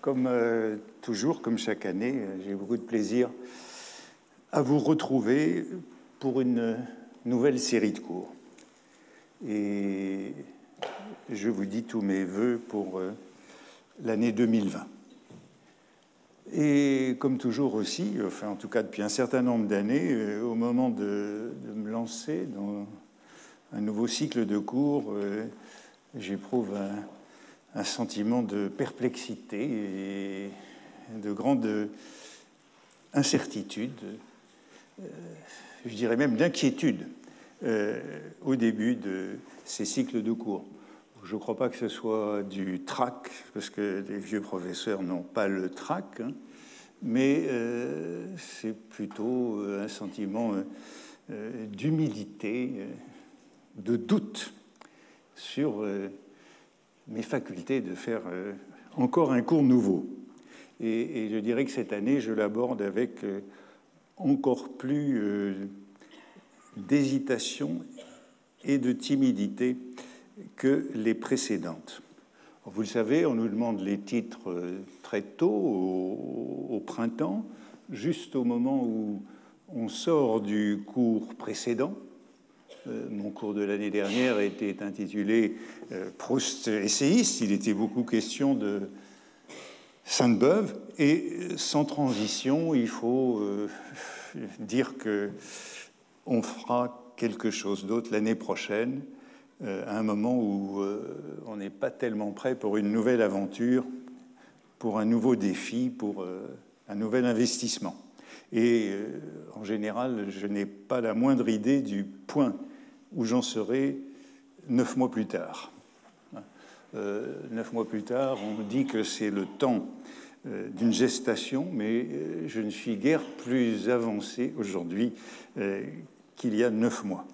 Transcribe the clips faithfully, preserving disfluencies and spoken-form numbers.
comme euh, toujours, comme chaque année, j'ai beaucoup de plaisir à vous retrouver pour une nouvelle série de cours. Et je vous dis tous mes vœux pour euh, l'année deux mille vingt. Et comme toujours aussi, enfin en tout cas depuis un certain nombre d'années, euh, au moment de, de me lancer dans un nouveau cycle de cours, euh, j'éprouve un, un sentiment de perplexité et de grande incertitude, euh, je dirais même d'inquiétude euh, au début de ces cycles de cours. Je ne crois pas que ce soit du trac, parce que les vieux professeurs n'ont pas le trac, hein, mais euh, c'est plutôt un sentiment euh, d'humilité, euh, de doute sur euh, mes facultés de faire euh, encore un cours nouveau. Et, et je dirais que cette année, je l'aborde avec euh, encore plus euh, d'hésitation et de timidité que les précédentes. Vous le savez, on nous demande les titres très tôt, au, au printemps, juste au moment où on sort du cours précédent. Euh, mon cours de l'année dernière était intitulé euh, « Proust essayiste ». Il était beaucoup question de Sainte-Beuve. Et sans transition, il faut euh, dire qu'on fera quelque chose d'autre l'année prochaine, Euh, à un moment où euh, on n'est pas tellement prêt pour une nouvelle aventure, pour un nouveau défi, pour euh, un nouvel investissement. Et euh, en général, je n'ai pas la moindre idée du point où j'en serai neuf mois plus tard. Euh, neuf mois plus tard, on me dit que c'est le temps euh, d'une gestation, mais euh, je ne suis guère plus avancé aujourd'hui euh, qu'il y a neuf mois.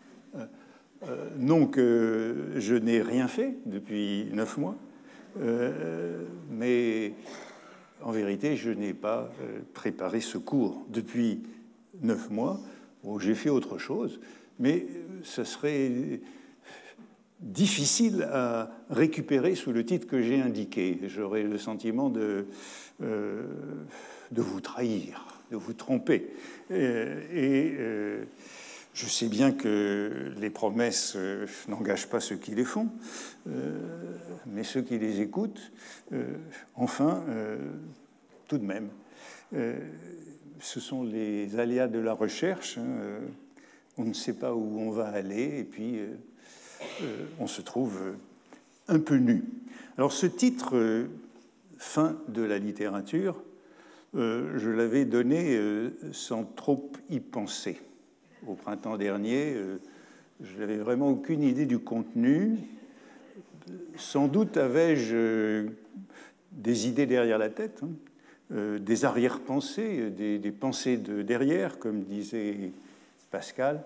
Euh, donc, euh, je n'ai rien fait depuis neuf mois, euh, mais en vérité, je n'ai pas euh, préparé ce cours depuis neuf mois. Bon, j'ai fait autre chose, mais ce serait difficile à récupérer sous le titre que j'ai indiqué. J'aurais le sentiment de, euh, de vous trahir, de vous tromper. Euh, et... Euh, Je sais bien que les promesses euh, n'engagent pas ceux qui les font, euh, mais ceux qui les écoutent, euh, enfin, euh, tout de même. Euh, ce sont les aléas de la recherche. Hein, euh, on ne sait pas où on va aller, et puis euh, euh, on se trouve un peu nu. Alors ce titre, euh, « Fin de la littérature », euh, je l'avais donné euh, sans trop y penser. Au printemps dernier, euh, je n'avais vraiment aucune idée du contenu. Sans doute avais-je euh, des idées derrière la tête, hein, euh, des arrière-pensées, des, des pensées de derrière, comme disait Pascal,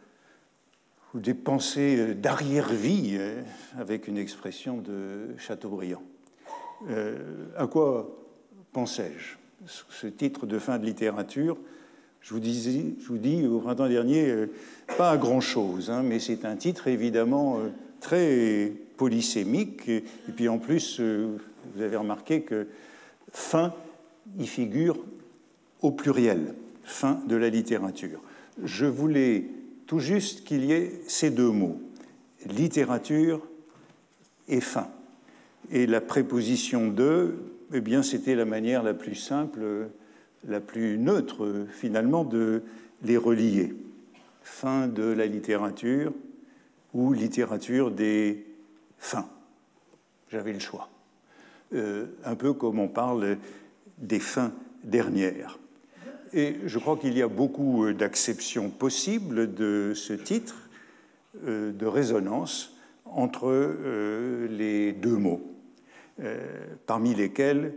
ou des pensées d'arrière-vie, euh, avec une expression de Chateaubriand. Euh, à quoi pensais-je? Ce titre de fin de littérature, Je vous, dis, je vous dis, au printemps dernier, euh, pas à grand-chose, hein, mais c'est un titre évidemment euh, très polysémique. Et, et puis en plus, euh, vous avez remarqué que fin y figure au pluriel, fin de la littérature. Je voulais tout juste qu'il y ait ces deux mots, littérature et fin. Et la préposition de, eh bien, c'était la manière la plus simple, la plus neutre, finalement, de les relier. Fin de la littérature ou littérature des fins. J'avais le choix. Euh, un peu comme on parle des fins dernières. Et je crois qu'il y a beaucoup d'acceptions possibles de ce titre, euh, de résonance entre euh, les deux mots, euh, parmi lesquels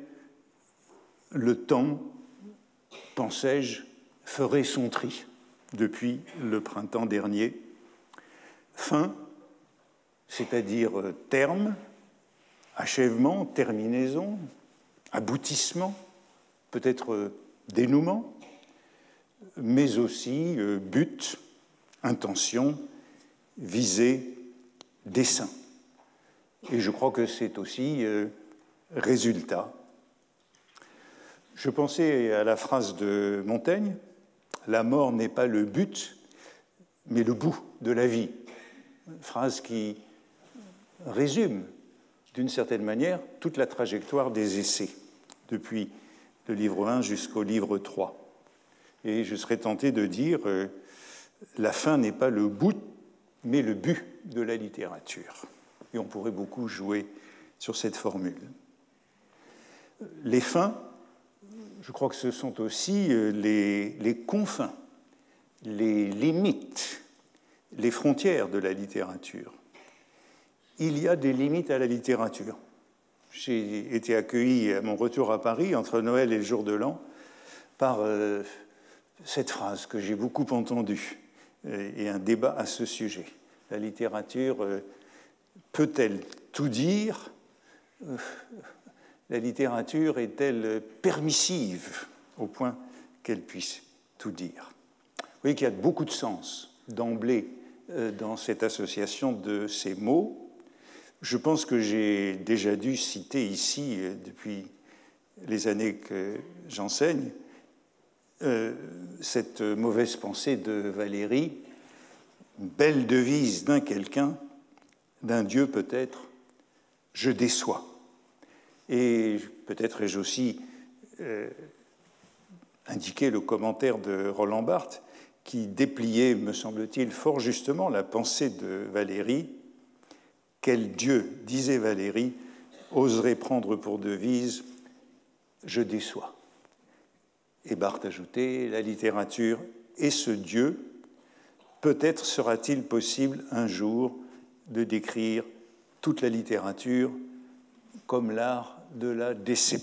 le temps, pensais-je, ferait son tri depuis le printemps dernier. Fin, c'est-à-dire terme, achèvement, terminaison, aboutissement, peut-être dénouement, mais aussi but, intention, visée, dessein. Et je crois que c'est aussi résultat, Je pensais à la phrase de Montaigne, « La mort n'est pas le but, mais le bout de la vie ». Phrase qui résume, d'une certaine manière, toute la trajectoire des essais, depuis le livre un jusqu'au livre trois. Et je serais tenté de dire euh, « La fin n'est pas le bout, mais le but de la littérature ». Et on pourrait beaucoup jouer sur cette formule. Les fins, je crois que ce sont aussi les, les confins, les limites, les frontières de la littérature. Il y a des limites à la littérature. J'ai été accueilli à mon retour à Paris, entre Noël et le jour de l'an, par euh, cette phrase que j'ai beaucoup entendue, et un débat à ce sujet. La littérature euh, peut-elle tout dire ? euh, La littérature est-elle permissive au point qu'elle puisse tout dire? Vous voyez qu'il y a beaucoup de sens d'emblée euh, dans cette association de ces mots. Je pense que j'ai déjà dû citer ici, euh, depuis les années que j'enseigne, euh, cette mauvaise pensée de Valéry, belle devise d'un quelqu'un, d'un Dieu peut-être, je déçois. Et peut-être ai-je aussi euh, indiqué le commentaire de Roland Barthes qui dépliait, me semble-t-il, fort justement la pensée de Valéry. Quel Dieu, disait Valéry, oserait prendre pour devise « je déçois ». Et Barthes ajoutait « la littérature est ce Dieu. Peut-être sera-t-il possible un jour de décrire toute la littérature comme l'art de la déception ».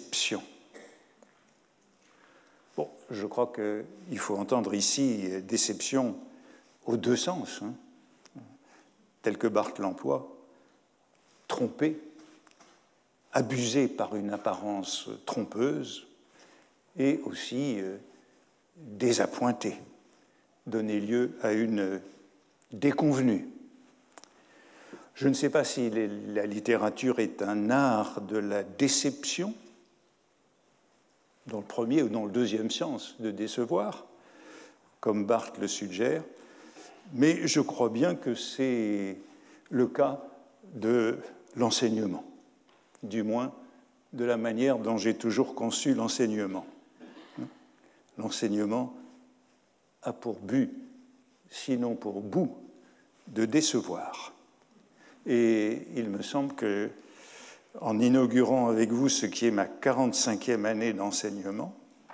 Bon, je crois qu'il faut entendre ici déception aux deux sens, hein, tel que Barthes l'emploie, trompé, abusé par une apparence trompeuse, et aussi euh, désappointé, donner lieu à une déconvenue. Je ne sais pas si la littérature est un art de la déception, dans le premier ou dans le deuxième sens de décevoir, comme Barthes le suggère, mais je crois bien que c'est le cas de l'enseignement, du moins de la manière dont j'ai toujours conçu l'enseignement. L'enseignement a pour but, sinon pour bout, de décevoir. Et il me semble que, en inaugurant avec vous ce qui est ma quarante-cinquième année d'enseignement,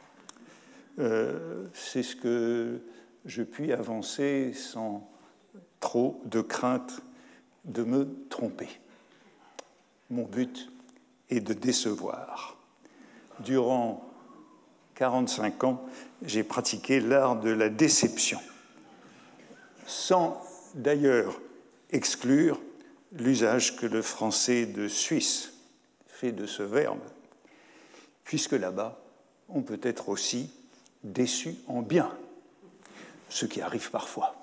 euh, c'est ce que je puis avancer sans trop de crainte de me tromper. Mon but est de décevoir. Durant quarante-cinq ans, j'ai pratiqué l'art de la déception, sans d'ailleurs exclure l'usage que le français de Suisse fait de ce verbe, puisque là-bas, on peut être aussi déçu en bien, ce qui arrive parfois.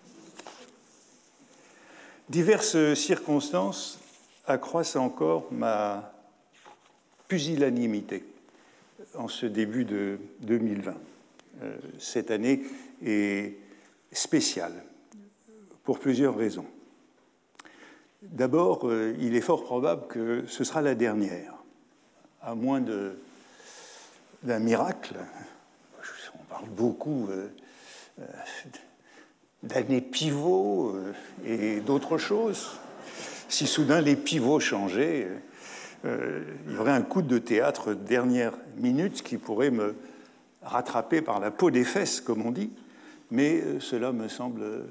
Diverses circonstances accroissent encore ma pusillanimité en ce début de deux mille vingt. Euh, cette année est spéciale pour plusieurs raisons. D'abord, euh, il est fort probable que ce sera la dernière, à moins de, d'un miracle. On parle beaucoup euh, euh, d'années pivots euh, et d'autres choses. Si soudain les pivots changeaient, euh, il y aurait un coup de théâtre dernière minute qui pourrait me rattraper par la peau des fesses, comme on dit, mais euh, cela me semble euh,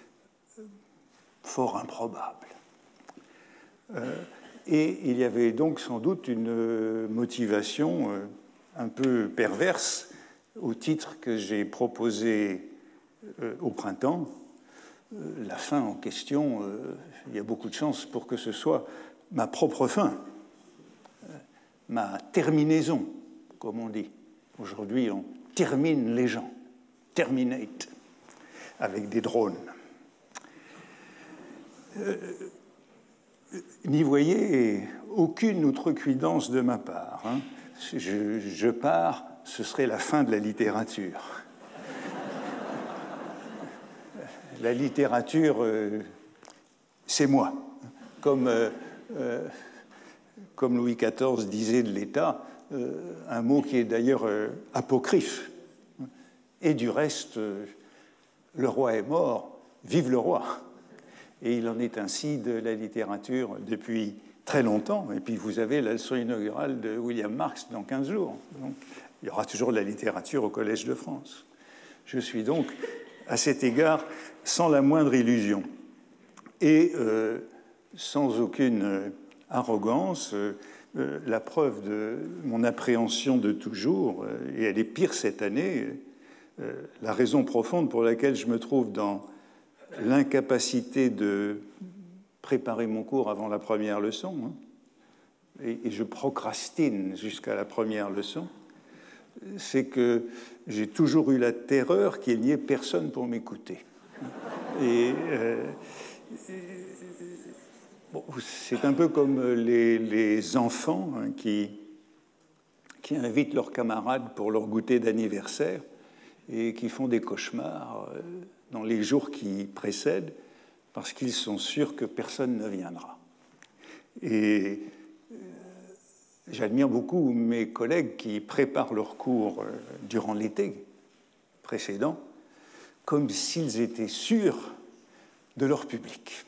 fort improbable. Euh, et il y avait donc sans doute une motivation euh, un peu perverse au titre que j'ai proposé euh, au printemps. Euh, la fin en question, euh, il y a beaucoup de chances pour que ce soit ma propre fin, euh, ma terminaison, comme on dit. Aujourd'hui, on termine les gens, terminate, avec des drones. Euh, N'y voyez aucune outrecuidance de ma part. Hein. Je, je pars ce serait la fin de la littérature. La littérature, euh, c'est moi. Comme, euh, euh, comme Louis quatorze disait de l'État, euh, un mot qui est d'ailleurs euh, apocryphe. Et du reste, euh, le roi est mort, vive le roi. Et il en est ainsi de la littérature depuis très longtemps. Et puis vous avez la leçon inaugurale de William Marx dans quinze jours. Donc il y aura toujours de la littérature au Collège de France. Je suis donc, à cet égard, sans la moindre illusion. Et euh, sans aucune euh, arrogance, euh, euh, la preuve de mon appréhension de toujours, euh, et elle est pire cette année, euh, la raison profonde pour laquelle je me trouve dans l'incapacité de préparer mon cours avant la première leçon, hein, et, et je procrastine jusqu'à la première leçon, c'est que j'ai toujours eu la terreur qu'il n'y ait personne pour m'écouter. Et, euh, et bon, c'est un peu comme les, les enfants hein, qui, qui invitent leurs camarades pour leur goûter d'anniversaire et qui font des cauchemars euh, dans les jours qui précèdent parce qu'ils sont sûrs que personne ne viendra. Et euh, j'admire beaucoup mes collègues qui préparent leurs cours euh, durant l'été précédent comme s'ils étaient sûrs de leur public.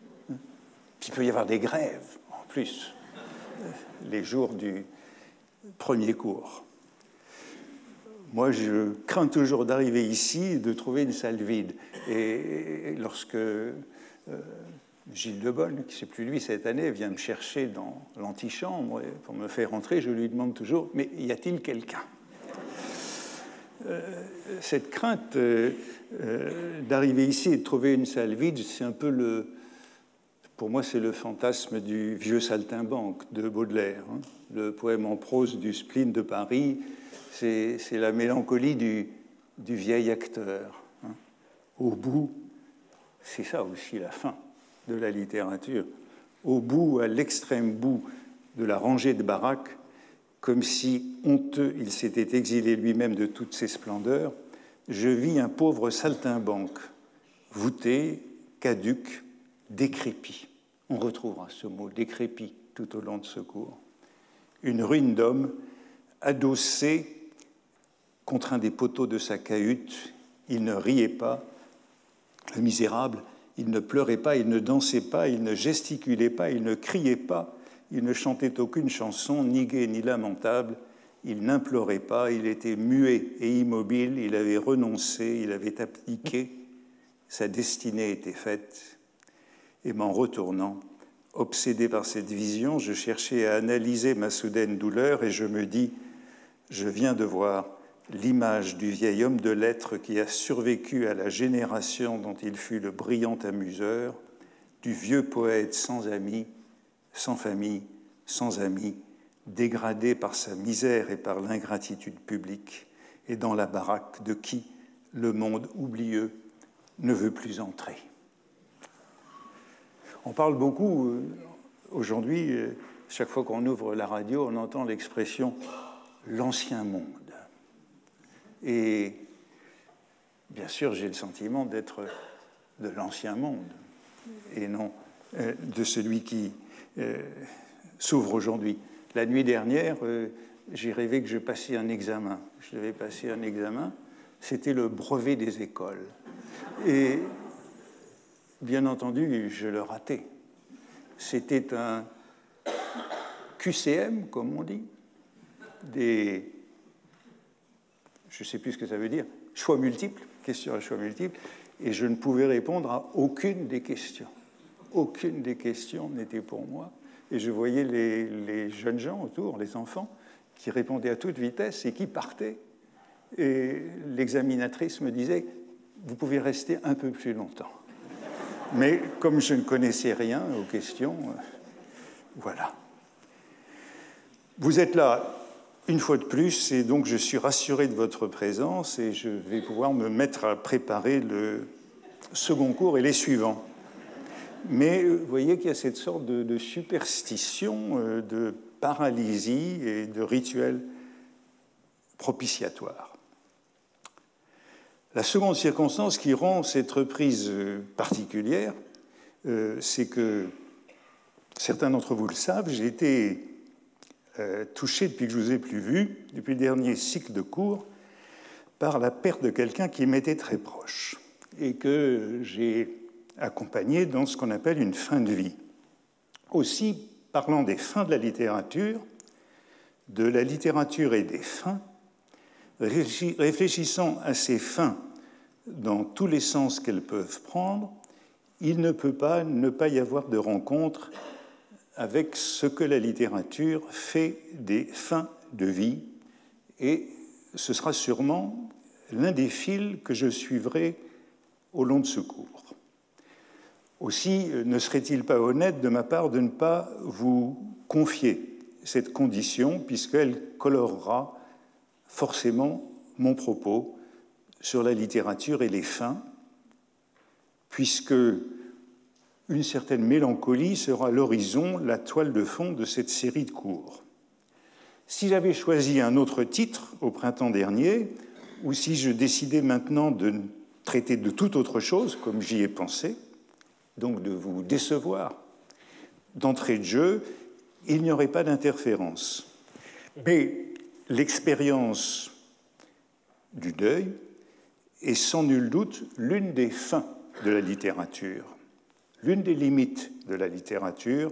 Il peut y avoir des grèves, en plus, les jours du premier cours. Moi, je crains toujours d'arriver ici et de trouver une salle vide. Et lorsque euh, Gilles Debonne, qui c'est plus lui cette année, vient me chercher dans l'antichambre pour me faire rentrer, je lui demande toujours « Mais y a-t-il quelqu'un » euh, Cette crainte euh, euh, d'arriver ici et de trouver une salle vide, c'est un peu le... Pour moi, c'est le fantasme du vieux saltimbanque de Baudelaire. Hein. Le poème en prose du spleen de Paris, c'est la mélancolie du, du vieil acteur. Hein. Au bout, c'est ça aussi la fin de la littérature. Au bout, à l'extrême bout de la rangée de baraques, comme si, honteux, il s'était exilé lui-même de toutes ses splendeurs, je vis un pauvre saltimbanque, voûté, caduc, décrépit. On retrouvera ce mot décrépit tout au long de ce cours. Une ruine d'homme adossé contre un des poteaux de sa cahute. Il ne riait pas, le misérable, il ne pleurait pas, il ne dansait pas, il ne gesticulait pas, il ne criait pas, il ne chantait aucune chanson, ni gaie ni lamentable, il n'implorait pas, il était muet et immobile, il avait renoncé, il avait abdiqué, sa destinée était faite. Et m'en retournant, obsédé par cette vision, je cherchais à analyser ma soudaine douleur et je me dis, je viens de voir l'image du vieil homme de lettres qui a survécu à la génération dont il fut le brillant amuseur, du vieux poète sans amis, sans famille, sans amis, dégradé par sa misère et par l'ingratitude publique, et dans la baraque de qui le monde oublieux ne veut plus entrer. On parle beaucoup, euh, aujourd'hui, euh, chaque fois qu'on ouvre la radio, on entend l'expression « l'ancien monde ». Et bien sûr, j'ai le sentiment d'être de l'ancien monde et non euh, de celui qui euh, s'ouvre aujourd'hui. La nuit dernière, euh, j'ai rêvé que je passais un examen. Je devais passer un examen. C'était le brevet des écoles. Et bien entendu, je le ratais. C'était un Q C M, comme on dit, des, je ne sais plus ce que ça veut dire, choix multiples, questions à choix multiples, et je ne pouvais répondre à aucune des questions. Aucune des questions n'était pour moi. Et je voyais les, les jeunes gens autour, les enfants, qui répondaient à toute vitesse et qui partaient. Et l'examinatrice me disait, vous pouvez rester un peu plus longtemps. Mais comme je ne connaissais rien aux questions, euh, voilà. Vous êtes là une fois de plus, et donc je suis rassuré de votre présence et je vais pouvoir me mettre à préparer le second cours et les suivants. Mais vous voyez qu'il y a cette sorte de, de superstition, euh, de paralysie et de rituel propitiatoire. La seconde circonstance qui rend cette reprise particulière, euh, c'est que, certains d'entre vous le savent, j'ai été euh, touché depuis que je ne vous ai plus vu, depuis le dernier cycle de cours, par la perte de quelqu'un qui m'était très proche et que j'ai accompagné dans ce qu'on appelle une fin de vie. Aussi, parlant des fins de la littérature, de la littérature et des fins, réfléchissant à ces fins dans tous les sens qu'elles peuvent prendre, il ne peut pas ne pas y avoir de rencontre avec ce que la littérature fait des fins de vie, et ce sera sûrement l'un des fils que je suivrai au long de ce cours. Aussi, ne serait-il pas honnête de ma part de ne pas vous confier cette condition, puisqu'elle colorera forcément mon propos sur la littérature et les fins, puisque une certaine mélancolie sera l'horizon, la toile de fond de cette série de cours. Si j'avais choisi un autre titre au printemps dernier, ou si je décidais maintenant de traiter de toute autre chose, comme j'y ai pensé, donc de vous décevoir d'entrée de jeu, il n'y aurait pas d'interférence. Mais l'expérience du deuil est sans nul doute l'une des fins de la littérature, l'une des limites de la littérature,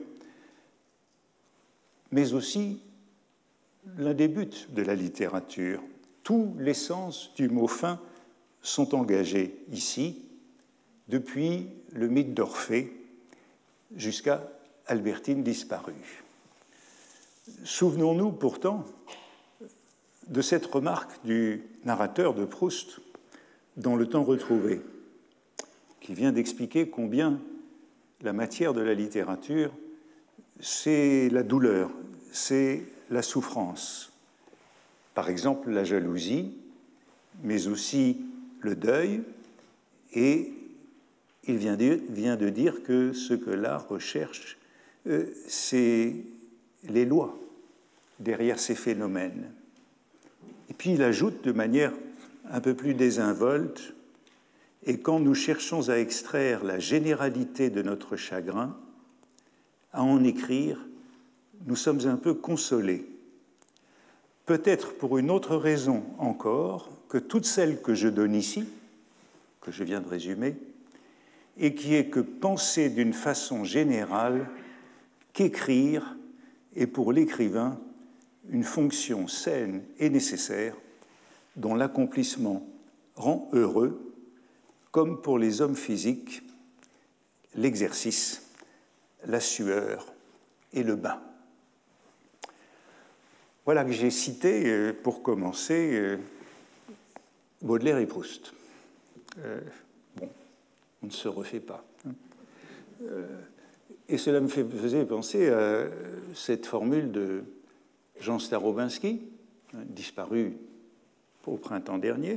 mais aussi l'un des buts de la littérature. Tous les sens du mot fin sont engagés ici, depuis le mythe d'Orphée jusqu'à Albertine disparue. Souvenons-nous pourtant de cette remarque du narrateur de Proust dans Le Temps retrouvé, qui vient d'expliquer combien la matière de la littérature, c'est la douleur, c'est la souffrance. Par exemple, la jalousie, mais aussi le deuil, et il vient de, vient de dire que ce que l'art recherche, euh, c'est les lois derrière ces phénomènes. Et puis il ajoute de manière un peu plus désinvolte, et quand nous cherchons à extraire la généralité de notre chagrin, à en écrire, nous sommes un peu consolés. Peut-être pour une autre raison encore que toutes celles que je donne ici, que je viens de résumer, et qui est que penser d'une façon générale qu'écrire est pour l'écrivain une fonction saine et nécessaire dont l'accomplissement rend heureux, comme pour les hommes physiques, l'exercice, la sueur et le bain. Voilà que j'ai cité, pour commencer, Baudelaire et Proust. Euh, bon, on ne se refait pas. Euh, et cela me fait, faisait penser à cette formule de Jean Starobinski, disparu au printemps dernier,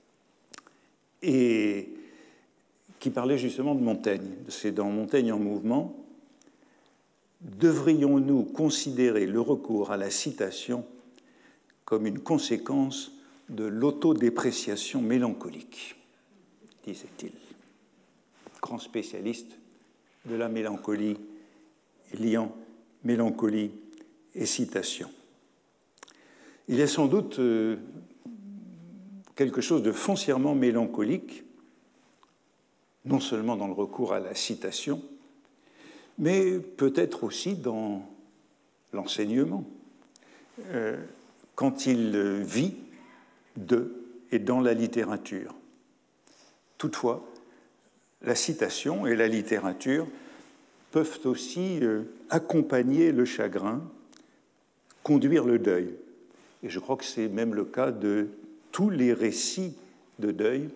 et qui parlait justement de Montaigne. C'est dans Montaigne en mouvement. Devrions-nous considérer le recours à la citation comme une conséquence de l'autodépréciation mélancolique, disait-il. Grand spécialiste de la mélancolie, liant mélancolie et citation. Il y a sans doute euh, quelque chose de foncièrement mélancolique, non seulement dans le recours à la citation, mais peut-être aussi dans l'enseignement, euh, quand il vit de et dans la littérature. Toutefois, la citation et la littérature peuvent aussi euh, accompagner le chagrin, conduire le deuil. Et je crois que c'est même le cas de tous les récits de deuil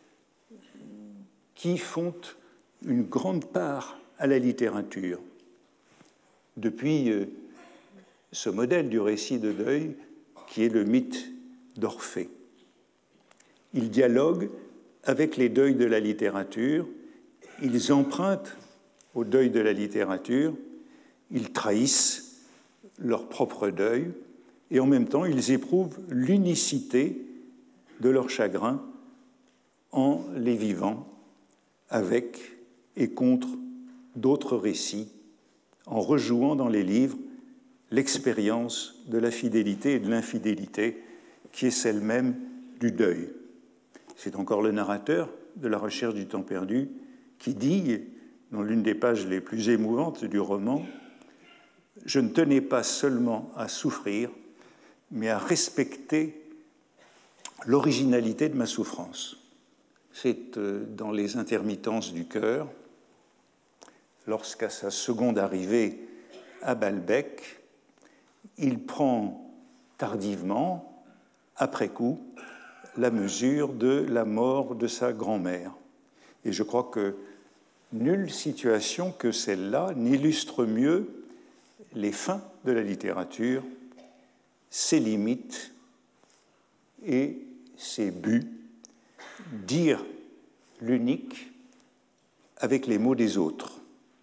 qui font une grande part à la littérature. Depuis euh, ce modèle du récit de deuil qui est le mythe d'Orphée. Ils dialoguent avec les deuils de la littérature, ils empruntent au deuil de la littérature, ils trahissent leur propre deuil, et en même temps, ils éprouvent l'unicité de leur chagrin en les vivant avec et contre d'autres récits, en rejouant dans les livres l'expérience de la fidélité et de l'infidélité qui est celle même du deuil. C'est encore le narrateur de La Recherche du temps perdu qui dit, dans l'une des pages les plus émouvantes du roman, « Je ne tenais pas seulement à souffrir, mais à respecter l'originalité de ma souffrance. » C'est dans Les intermittences du cœur, lorsqu'à sa seconde arrivée à Balbec, il prend tardivement, après coup, la mesure de la mort de sa grand-mère. Et je crois que nulle situation que celle-là n'illustre mieux les fins de la littérature, ses limites et ses buts, dire l'unique avec les mots des autres.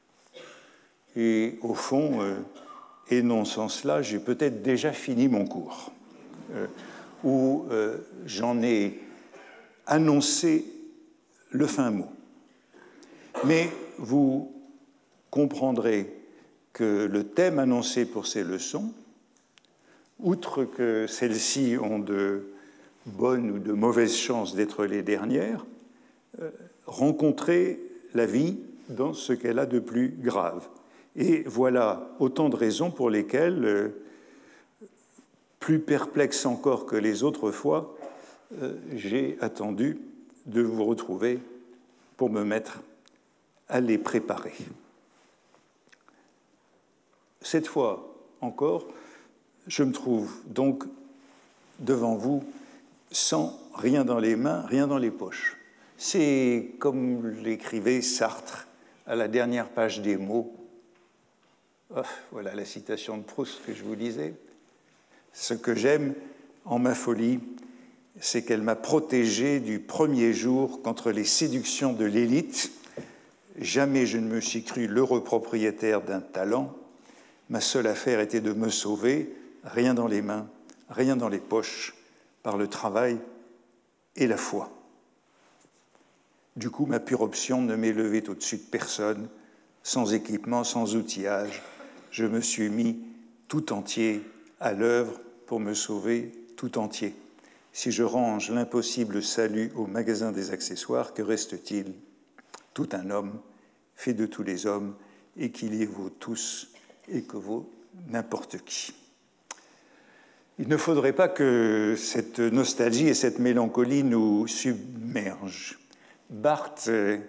Et au fond, euh, énonçant cela, j'ai peut-être déjà fini mon cours, euh, où euh, j'en ai annoncé le fin mot. Mais vous comprendrez que le thème annoncé pour ces leçons, outre que celles-ci ont de bonnes ou de mauvaises chances d'être les dernières, euh, rencontrer la vie dans ce qu'elle a de plus grave. Et voilà autant de raisons pour lesquelles, euh, plus perplexe encore que les autres fois, euh, j'ai attendu de vous retrouver pour me mettre à les préparer. Cette fois encore, je me trouve donc devant vous sans rien dans les mains, rien dans les poches. C'est comme l'écrivait Sartre à la dernière page des mots. Oh, voilà la citation de Proust que je vous lisais. Ce que j'aime en ma folie, c'est qu'elle m'a protégé du premier jour contre les séductions de l'élite. Jamais je ne me suis cru l'heureux propriétaire d'un talent. Ma seule affaire était de me sauver, rien dans les mains, rien dans les poches, par le travail et la foi. Du coup, ma pure option ne m'est levée au-dessus de personne, sans équipement, sans outillage. Je me suis mis tout entier à l'œuvre pour me sauver tout entier. Si je range l'impossible salut au magasin des accessoires, que reste-t-il? Tout un homme, fait de tous les hommes, et qui les vaut tous et que vaut n'importe qui. Il ne faudrait pas que cette nostalgie et cette mélancolie nous submergent. Barthes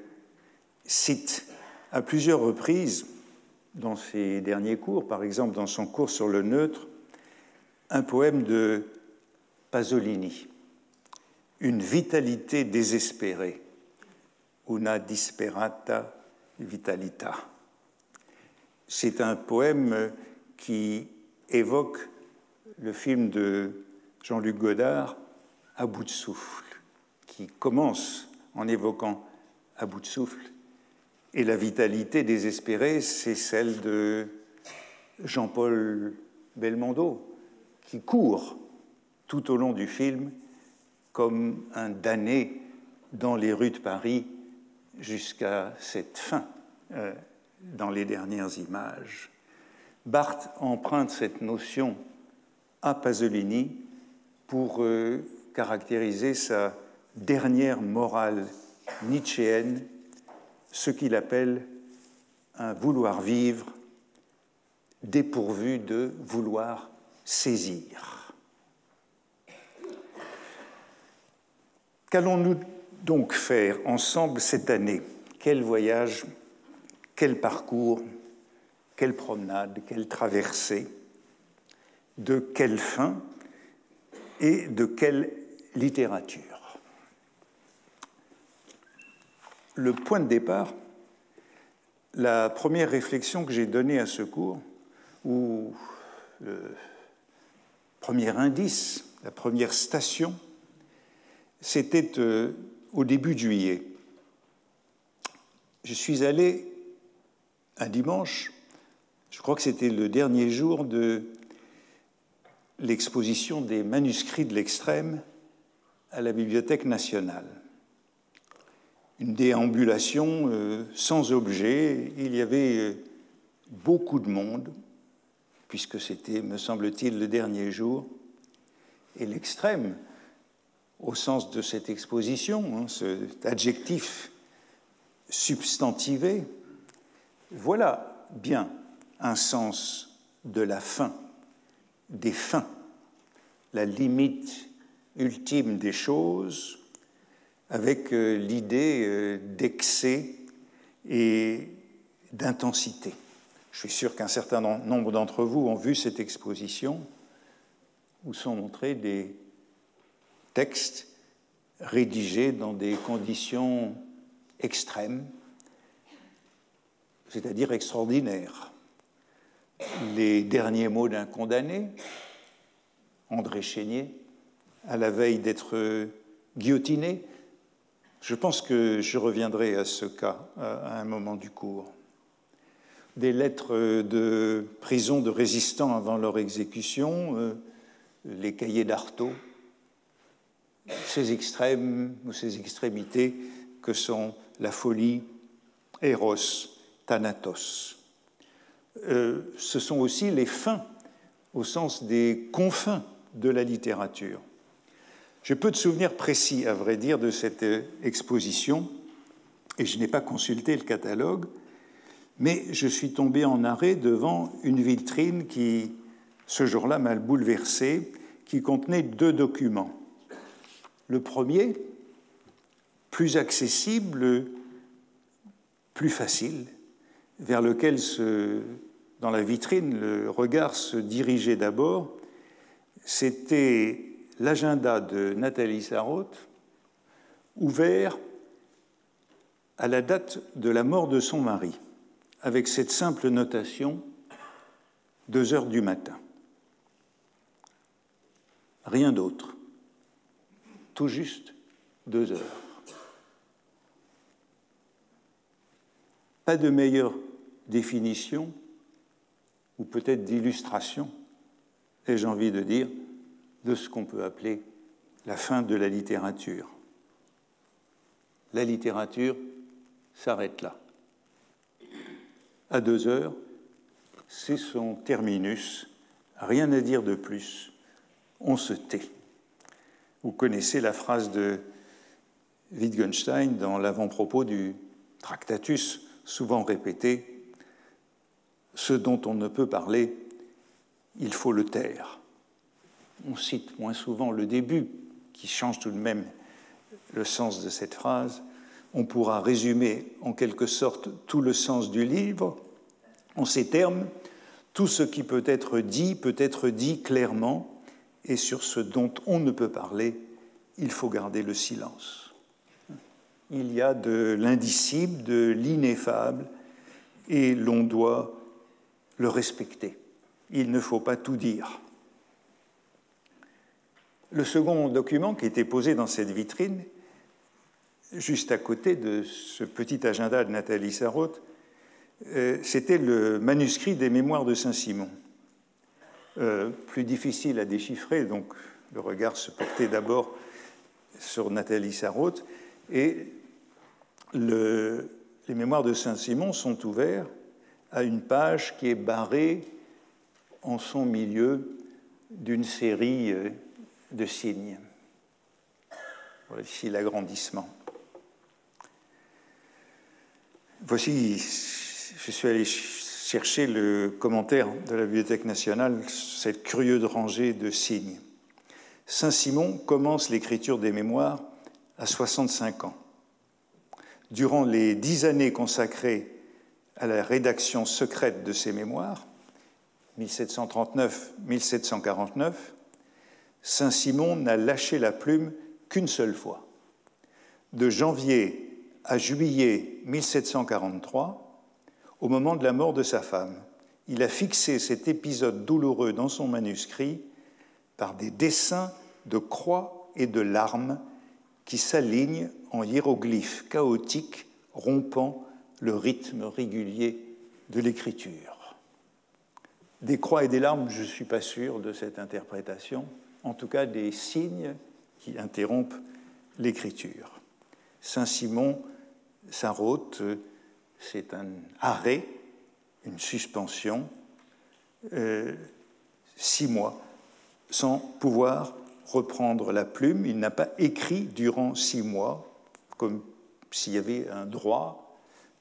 cite à plusieurs reprises, dans ses derniers cours, par exemple dans son cours sur le neutre, un poème de Pasolini, une vitalité désespérée, una disperata vitalita. C'est un poème qui évoque le film de Jean-Luc Godard, À bout de souffle, qui commence en évoquant À bout de souffle. Et la vitalité désespérée, c'est celle de Jean-Paul Belmondo, qui court tout au long du film comme un damné dans les rues de Paris jusqu'à cette fin, euh, dans les dernières images. Barthes emprunte cette notion à Pasolini pour euh, caractériser sa dernière morale nietzschéenne, ce qu'il appelle un vouloir vivre dépourvu de vouloir saisir. Qu'allons-nous donc faire ensemble cette année? Quel voyage, quel parcours, quelle promenade, quelle traversée, de quelle fin et de quelle littérature? Le point de départ, la première réflexion que j'ai donnée à ce cours, ou le premier indice, la première station, c'était euh, au début de juillet. Je suis allé un dimanche, je crois que c'était le dernier jour de l'exposition des manuscrits de l'Extrême à la Bibliothèque nationale. Une déambulation euh, sans objet. Il y avait euh, beaucoup de monde, puisque c'était, me semble-t-il, le dernier jour. Et l'Extrême, au sens de cette exposition, hein, cet adjectif substantivé, voilà bien un sens de la fin, des fins, la limite ultime des choses, avec euh, l'idée euh, d'excès et d'intensité. Je suis sûr qu'un certain nombre d'entre vous ont vu cette exposition où sont montrés des textes rédigés dans des conditions extrêmes, c'est-à-dire extraordinaires. Les derniers mots d'un condamné, André Chénier, à la veille d'être guillotiné. Je pense que je reviendrai à ce cas à un moment du cours. Des lettres de prison de résistants avant leur exécution, euh, les cahiers d'Artaud, ces extrêmes ou ces extrémités que sont la folie, Eros, Thanatos. Euh, ce sont aussi les fins, au sens des confins de la littérature. J'ai peu de souvenirs précis, à vrai dire, de cette exposition, et je n'ai pas consulté le catalogue, mais je suis tombé en arrêt devant une vitrine qui, ce jour-là, m'a bouleversé, qui contenait deux documents. Le premier, plus accessible, plus facile, vers lequel, se, dans la vitrine, le regard se dirigeait d'abord, c'était l'agenda de Nathalie Sarraute, ouvert à la date de la mort de son mari, avec cette simple notation, deux heures du matin. Rien d'autre. Tout juste deux heures. Pas de meilleure définition, ou peut-être d'illustration, ai-je envie de dire, de ce qu'on peut appeler la fin de la littérature. La littérature s'arrête là. À deux heures, c'est son terminus, rien à dire de plus, on se tait. Vous connaissez la phrase de Wittgenstein dans l'avant-propos du Tractatus, souvent répétée, « Ce dont on ne peut parler, il faut le taire ». On cite moins souvent le début, qui change tout de même le sens de cette phrase. On pourra résumer en quelque sorte tout le sens du livre en ces termes. Tout ce qui peut être dit peut être dit clairement, et sur ce dont on ne peut parler, il faut garder le silence. Il y a de l'indicible, de l'ineffable, et l'on doit le respecter. Il ne faut pas tout dire. Le second document qui était posé dans cette vitrine, juste à côté de ce petit agenda de Nathalie Sarraute, euh, c'était le manuscrit des Mémoires de Saint-Simon. Euh, plus difficile à déchiffrer, donc le regard se portait d'abord sur Nathalie Sarraute, et le, les Mémoires de Saint-Simon sont ouverts à une page qui est barrée en son milieu d'une série de signes. Voilà ici l'agrandissement. Voici, je suis allé chercher le commentaire de la Bibliothèque nationale, cette curieuse rangée de signes. Saint-Simon commence l'écriture des Mémoires à soixante-cinq ans. Durant les dix années consacrées à la rédaction secrète de ses mémoires, mille sept cent trente-neuf à mille sept cent quarante-neuf, Saint-Simon n'a lâché la plume qu'une seule fois. De janvier à juillet mille sept cent quarante-trois, au moment de la mort de sa femme, il a fixé cet épisode douloureux dans son manuscrit par des dessins de croix et de larmes qui s'alignent en hiéroglyphes chaotiques rompant le rythme régulier de l'écriture. Des croix et des larmes, je ne suis pas sûr de cette interprétation, en tout cas des signes qui interrompent l'écriture. Saint-Simon s'arrête, c'est un arrêt, une suspension, euh, six mois, sans pouvoir reprendre la plume. Il n'a pas écrit durant six mois, comme s'il y avait un droit,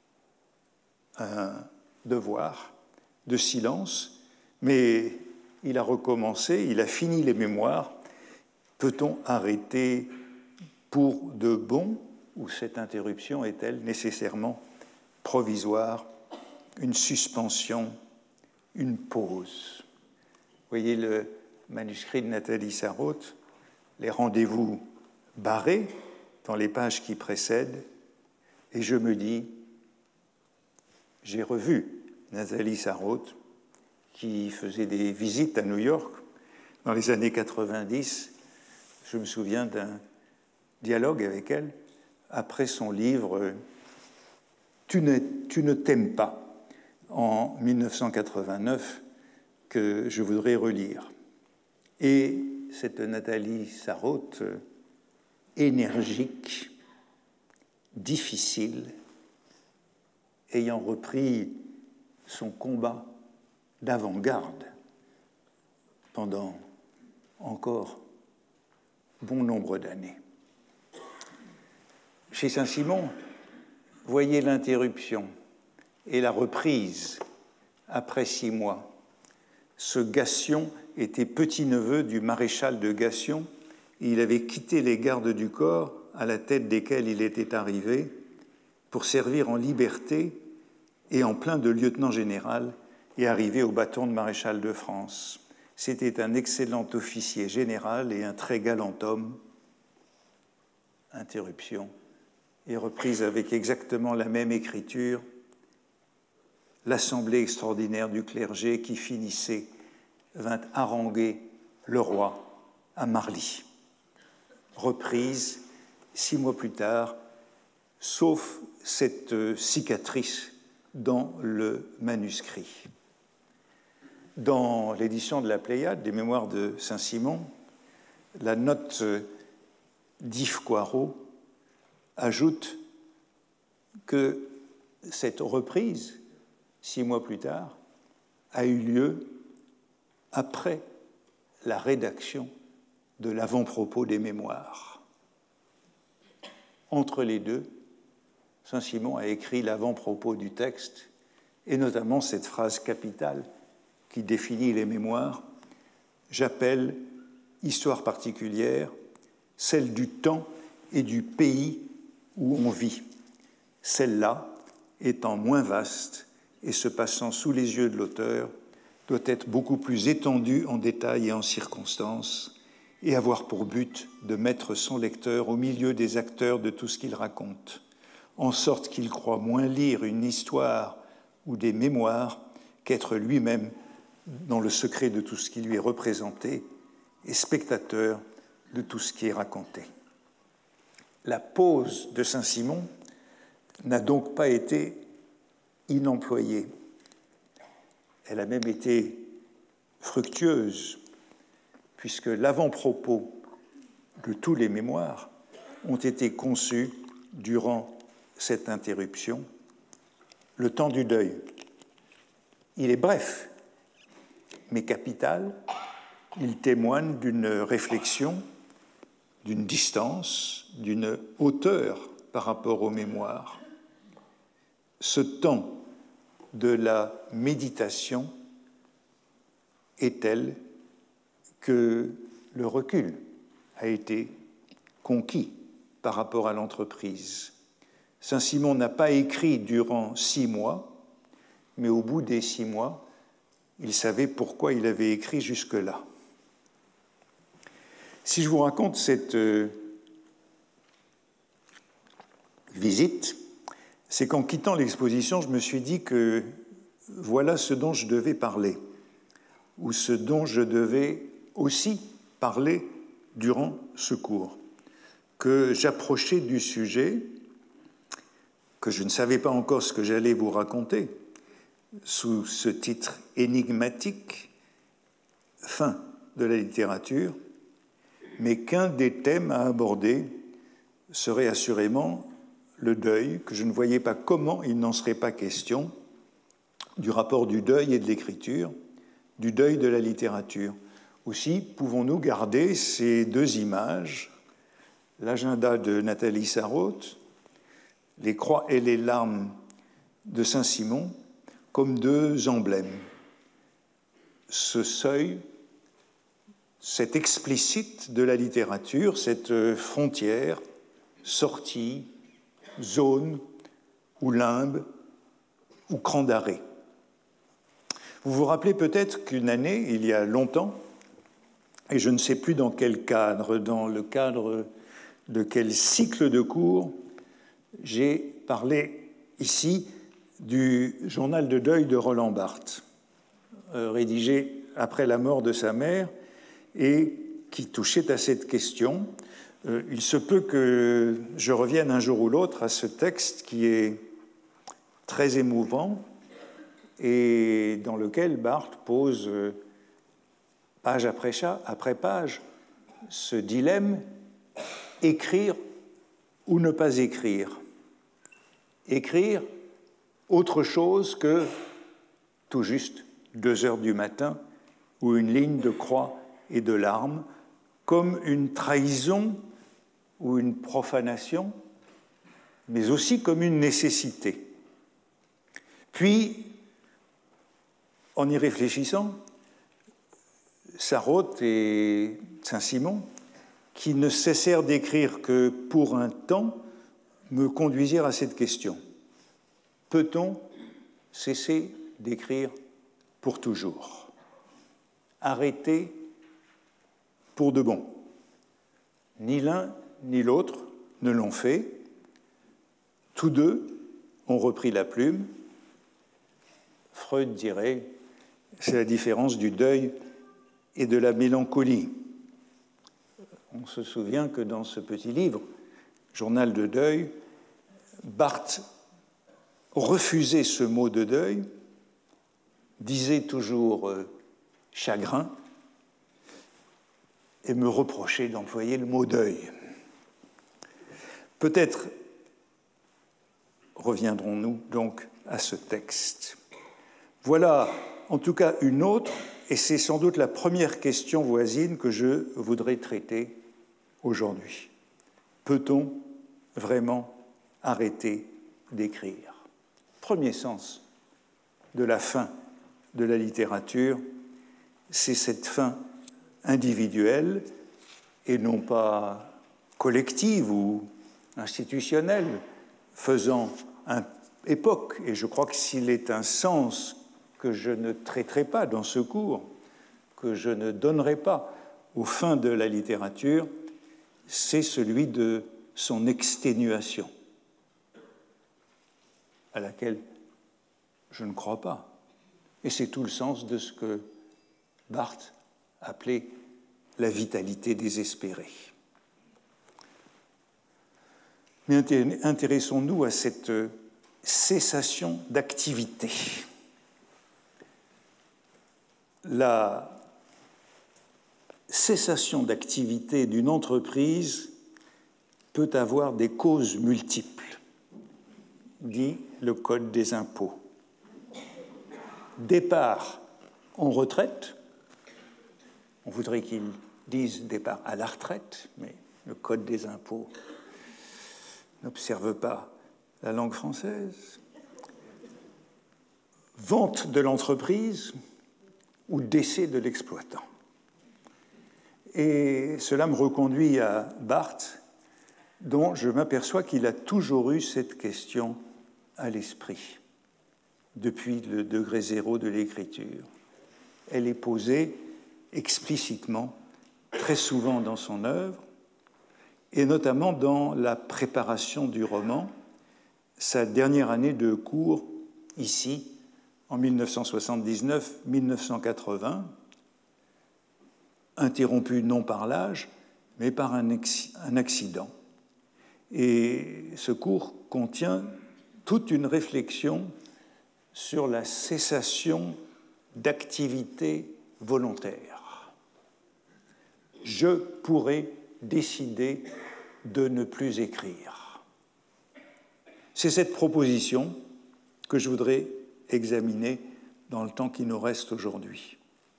un devoir de silence, mais il a recommencé, il a fini les mémoires. Peut-on arrêter pour de bon, ou cette interruption est-elle nécessairement provisoire, une suspension, une pause? Vous voyez le manuscrit de Nathalie Sarraute, les rendez-vous barrés dans les pages qui précèdent, et je me dis, j'ai revu Nathalie Sarraute, qui faisait des visites à New York dans les années quatre-vingt-dix. Je me souviens d'un dialogue avec elle après son livre « Tu ne, tu ne t'aimes pas » en mille neuf cent quatre-vingt-neuf, que je voudrais relire. Et cette Nathalie Sarraute, énergique, difficile, ayant repris son combat d'avant-garde pendant encore bon nombre d'années. Chez Saint-Simon, voyez l'interruption et la reprise après six mois. Ce Gassion était petit-neveu du maréchal de Gassion et il avait quitté les gardes du corps à la tête desquels il était arrivé pour servir en liberté et en plein de lieutenant général et arriver au bâton de maréchal de France. C'était un excellent officier général et un très galant homme. Interruption et reprise avec exactement la même écriture, l'assemblée extraordinaire du clergé qui finissait vint haranguer le roi à Marly. Reprise six mois plus tard, sauf cette cicatrice dans le manuscrit. Dans l'édition de la Pléiade, des Mémoires de Saint-Simon, la note d'Yves Coirot ajoute que cette reprise, six mois plus tard, a eu lieu après la rédaction de l'avant-propos des Mémoires. Entre les deux, Saint-Simon a écrit l'avant-propos du texte, et notamment cette phrase capitale qui définit les Mémoires. J'appelle histoire particulière celle du temps et du pays où on vit, celle-là étant moins vaste et se passant sous les yeux de l'auteur, doit être beaucoup plus étendue en détails et en circonstances, et avoir pour but de mettre son lecteur au milieu des acteurs de tout ce qu'il raconte, en sorte qu'il croit moins lire une histoire ou des mémoires qu'être lui-même dans le secret de tout ce qui lui est représenté et spectateur de tout ce qui est raconté. La pause de Saint-Simon n'a donc pas été inemployée. Elle a même été fructueuse, puisque l'avant-propos de tous les mémoires ont été conçus durant cette interruption, le temps du deuil. Il est bref, mais capital. Il témoigne d'une réflexion, d'une distance, d'une hauteur par rapport aux mémoires. Ce temps de la méditation est tel que le recul a été conquis par rapport à l'entreprise. Saint-Simon n'a pas écrit durant six mois, mais au bout des six mois, il savait pourquoi il avait écrit jusque-là. Si je vous raconte cette euh, visite, c'est qu'en quittant l'exposition, je me suis dit que voilà ce dont je devais parler, ou ce dont je devais aussi parler durant ce cours, que j'approchais du sujet, que je ne savais pas encore ce que j'allais vous raconter, sous ce titre énigmatique, Fin de la littérature, mais qu'un des thèmes à aborder serait assurément le deuil, que je ne voyais pas comment il n'en serait pas question, du rapport du deuil et de l'écriture, du deuil de la littérature. Aussi, pouvons-nous garder ces deux images, l'agenda de Nathalie Sarraute, les croix et les larmes de Saint-Simon, comme deux emblèmes. Ce seuil, cet explicite de la littérature, cette frontière, sortie, zone, ou limbe, ou cran d'arrêt. Vous vous rappelez peut-être qu'une année, il y a longtemps, et je ne sais plus dans quel cadre, dans le cadre de quel cycle de cours, j'ai parlé ici du journal de deuil de Roland Barthes, euh, rédigé après la mort de sa mère et qui touchait à cette question. Euh, il se peut que je revienne un jour ou l'autre à ce texte qui est très émouvant et dans lequel Barthes pose, euh, page après, chat, après page, ce dilemme: écrire ou ne pas écrire. Écrire autre chose que tout juste deux heures du matin ou une ligne de croix et de larmes, comme une trahison ou une profanation, mais aussi comme une nécessité. Puis, en y réfléchissant, Sarraute et Saint-Simon, qui ne cessèrent d'écrire que pour un temps, me conduisirent à cette question. Peut-on cesser d'écrire pour toujours? Arrêter pour de bon? Ni l'un ni l'autre ne l'ont fait. Tous deux ont repris la plume. Freud dirait, c'est la différence du deuil et de la mélancolie. On se souvient que dans ce petit livre, Journal de deuil, Barthes refusait ce mot de deuil, disait toujours euh, chagrin, et me reprochait d'employer le mot deuil. Peut-être reviendrons-nous donc à ce texte. Voilà en tout cas une autre, et c'est sans doute la première question voisine que je voudrais traiter aujourd'hui. Peut-on vraiment arrêter d'écrire? Premier sens de la fin de la littérature, c'est cette fin individuelle et non pas collective ou institutionnelle, faisant un, époque. Et je crois que s'il est un sens que je ne traiterai pas dans ce cours, que je ne donnerai pas aux fins de la littérature, c'est celui de son exténuation, à laquelle je ne crois pas. Et c'est tout le sens de ce que Barthes appelait la vitalité désespérée. Mais intéressons-nous à cette cessation d'activité. La cessation d'activité d'une entreprise peut avoir des causes multiples, dit le Code des impôts. Départ en retraite, on voudrait qu'ils disent départ à la retraite, mais le Code des impôts n'observe pas la langue française. Vente de l'entreprise ou décès de l'exploitant. Et cela me reconduit à Barthes, dont je m'aperçois qu'il a toujours eu cette question à l'esprit, depuis le degré zéro de l'écriture. Elle est posée explicitement, très souvent dans son œuvre, et notamment dans la préparation du roman, sa dernière année de cours, ici, en mille neuf cent soixante-dix-neuf mille neuf cent quatre-vingts, interrompu non par l'âge, mais par un, un accident. Et ce cours contient toute une réflexion sur la cessation d'activité volontaire. Je pourrais décider de ne plus écrire. C'est cette proposition que je voudrais examiner dans le temps qui nous reste aujourd'hui.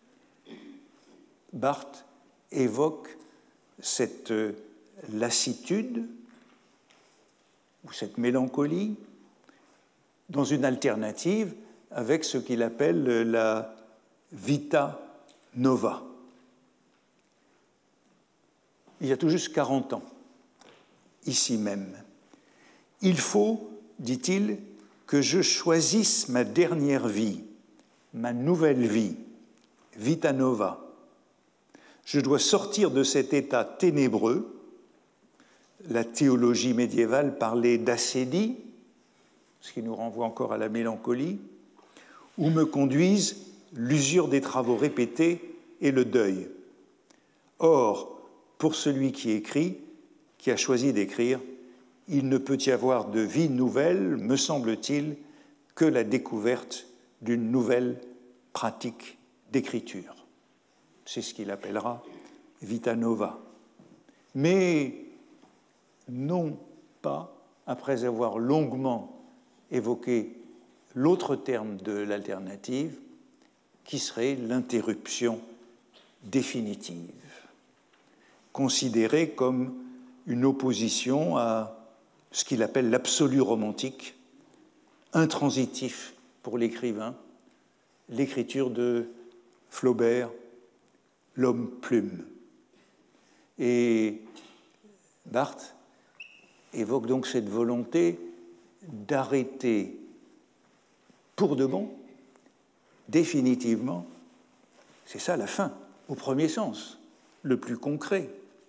Barthes évoque cette lassitude ou cette mélancolie dans une alternative avec ce qu'il appelle la vita nova. Il y a tout juste quarante ans, ici même. Il faut, dit-il, que je choisisse ma dernière vie, ma nouvelle vie, vita nova. Je dois sortir de cet état ténébreux. La théologie médiévale parlait d'acédie, ce qui nous renvoie encore à la mélancolie, où me conduisent l'usure des travaux répétés et le deuil. Or, pour celui qui écrit, qui a choisi d'écrire, il ne peut y avoir de vie nouvelle, me semble-t-il, que la découverte d'une nouvelle pratique d'écriture. C'est ce qu'il appellera vita nova. Mais non pas après avoir longuement évoqué l'autre terme de l'alternative, qui serait l'interruption définitive, considérée comme une opposition à ce qu'il appelle l'absolu romantique, intransitif pour l'écrivain, l'écriture de Flaubert, l'homme plume. Et Barthes évoque donc cette volonté d'arrêter pour de bon, définitivement, c'est ça la fin, au premier sens, le plus concret,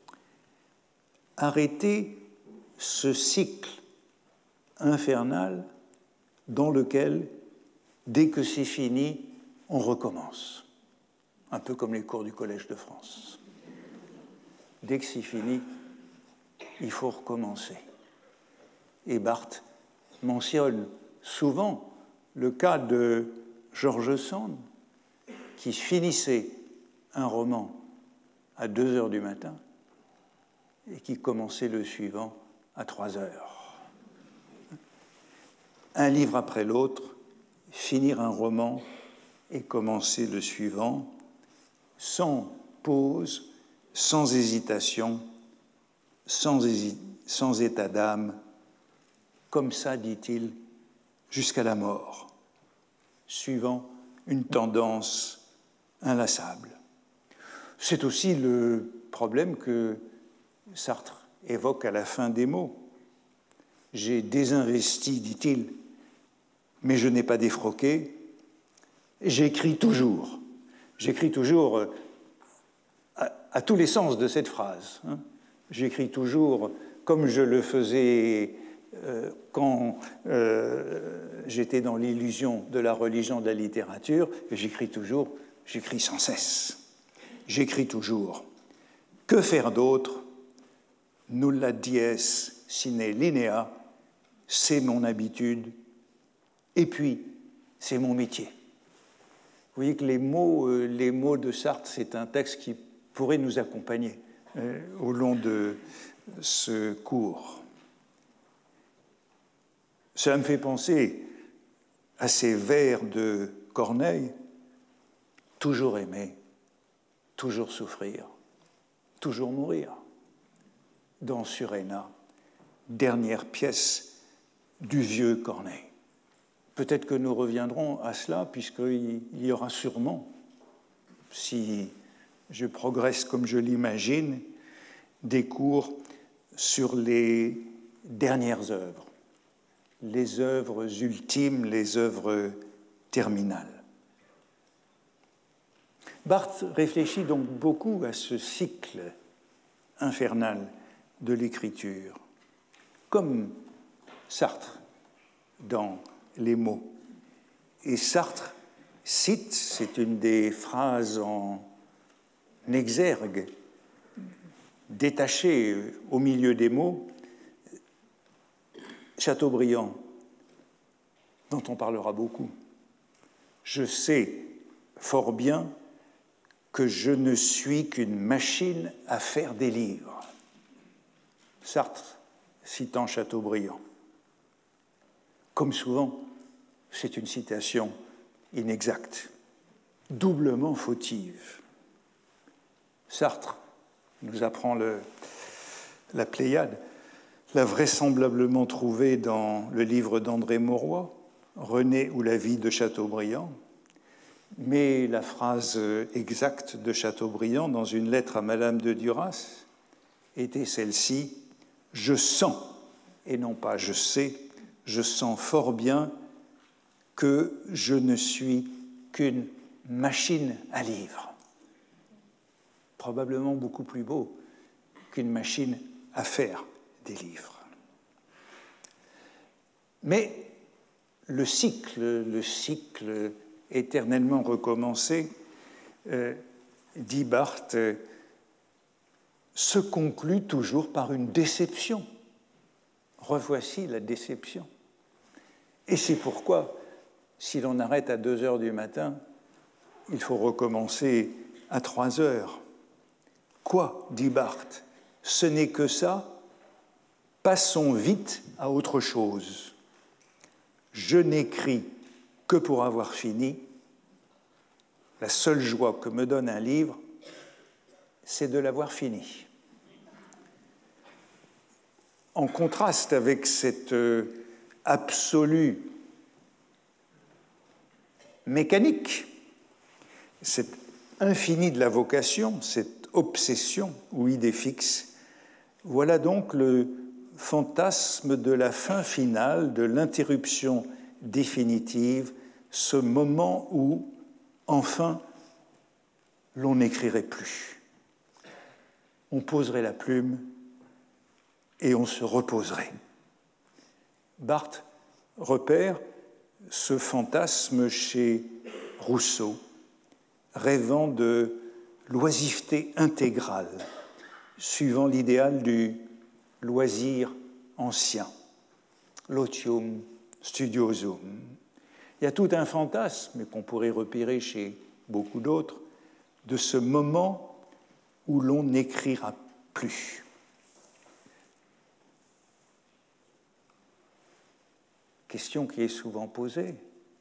arrêter ce cycle infernal dans lequel, dès que c'est fini, on recommence. Un peu comme les cours du Collège de France. Dès que c'est fini, il faut recommencer. Et Barthes mentionne souvent le cas de George Sand, qui finissait un roman à deux heures du matin et qui commençait le suivant à trois heures. Un livre après l'autre, finir un roman et commencer le suivant, sans pause, sans hésitation, sans, hési- sans état d'âme, comme ça, dit-il, jusqu'à la mort, suivant une tendance inlassable. C'est aussi le problème que Sartre évoque à la fin des mots. J'ai désinvesti, dit-il, mais je n'ai pas défroqué. J'écris toujours. J'écris toujours à, à tous les sens de cette phrase. Hein. J'écris toujours comme je le faisais euh, quand euh, j'étais dans l'illusion de la religion, de la littérature, et j'écris toujours, j'écris sans cesse. J'écris toujours. Que faire d'autre? Nulla dies sine linea, c'est mon habitude, et puis c'est mon métier. Vous voyez que les mots, euh, les mots de Sartre, c'est un texte qui pourrait nous accompagner euh, au long de ce cours. Ça me fait penser à ces vers de Corneille, toujours aimer, toujours souffrir, toujours mourir. Dans Suréna, dernière pièce du vieux Corneille. Peut-être que nous reviendrons à cela, puisqu'il y aura sûrement, si je progresse comme je l'imagine, des cours sur les dernières œuvres, les œuvres ultimes, les œuvres terminales. Barthes réfléchit donc beaucoup à ce cycle infernal de l'écriture, comme Sartre dans Les mots. Et Sartre cite, c'est une des phrases en exergue, détachée au milieu des mots, Chateaubriand, dont on parlera beaucoup je sais fort bien que je ne suis qu'une machine à faire des livres. Sartre citant Chateaubriand. Comme souvent, c'est une citation inexacte, doublement fautive. Sartre nous apprend le, la Pléiade, l'a vraisemblablement trouvée dans le livre d'André Mauroy, René ou la vie de Chateaubriand, mais la phrase exacte de Chateaubriand dans une lettre à Madame de Duras était celle-ci: « Je sens, et non pas je sais, je sens fort bien que je ne suis qu'une machine à livres. » Probablement beaucoup plus beau qu'une machine à faire des livres. Mais le cycle, le cycle éternellement recommencé, euh, dit Barthes, euh, se conclut toujours par une déception. Revoici la déception. Et c'est pourquoi, si l'on arrête à deux heures du matin, il faut recommencer à trois heures. Quoi, dit Barthes, ce n'est que ça, passons vite à autre chose. Je n'écris que pour avoir fini. La seule joie que me donne un livre, c'est de l'avoir fini. En contraste avec cette absolue mécanique, cette infinie de la vocation, cette obsession ou idée fixe, voilà donc le fantasme de la fin finale, de l'interruption définitive, ce moment où, enfin, l'on n'écrirait plus. On poserait la plume et on se reposerait. Barthes repère ce fantasme chez Rousseau, rêvant de l'oisiveté intégrale, suivant l'idéal du loisir ancien, l'otium studiosum. Il y a tout un fantasme qu'on pourrait repérer chez beaucoup d'autres de ce moment où l'on n'écrira plus. Question qui est souvent posée.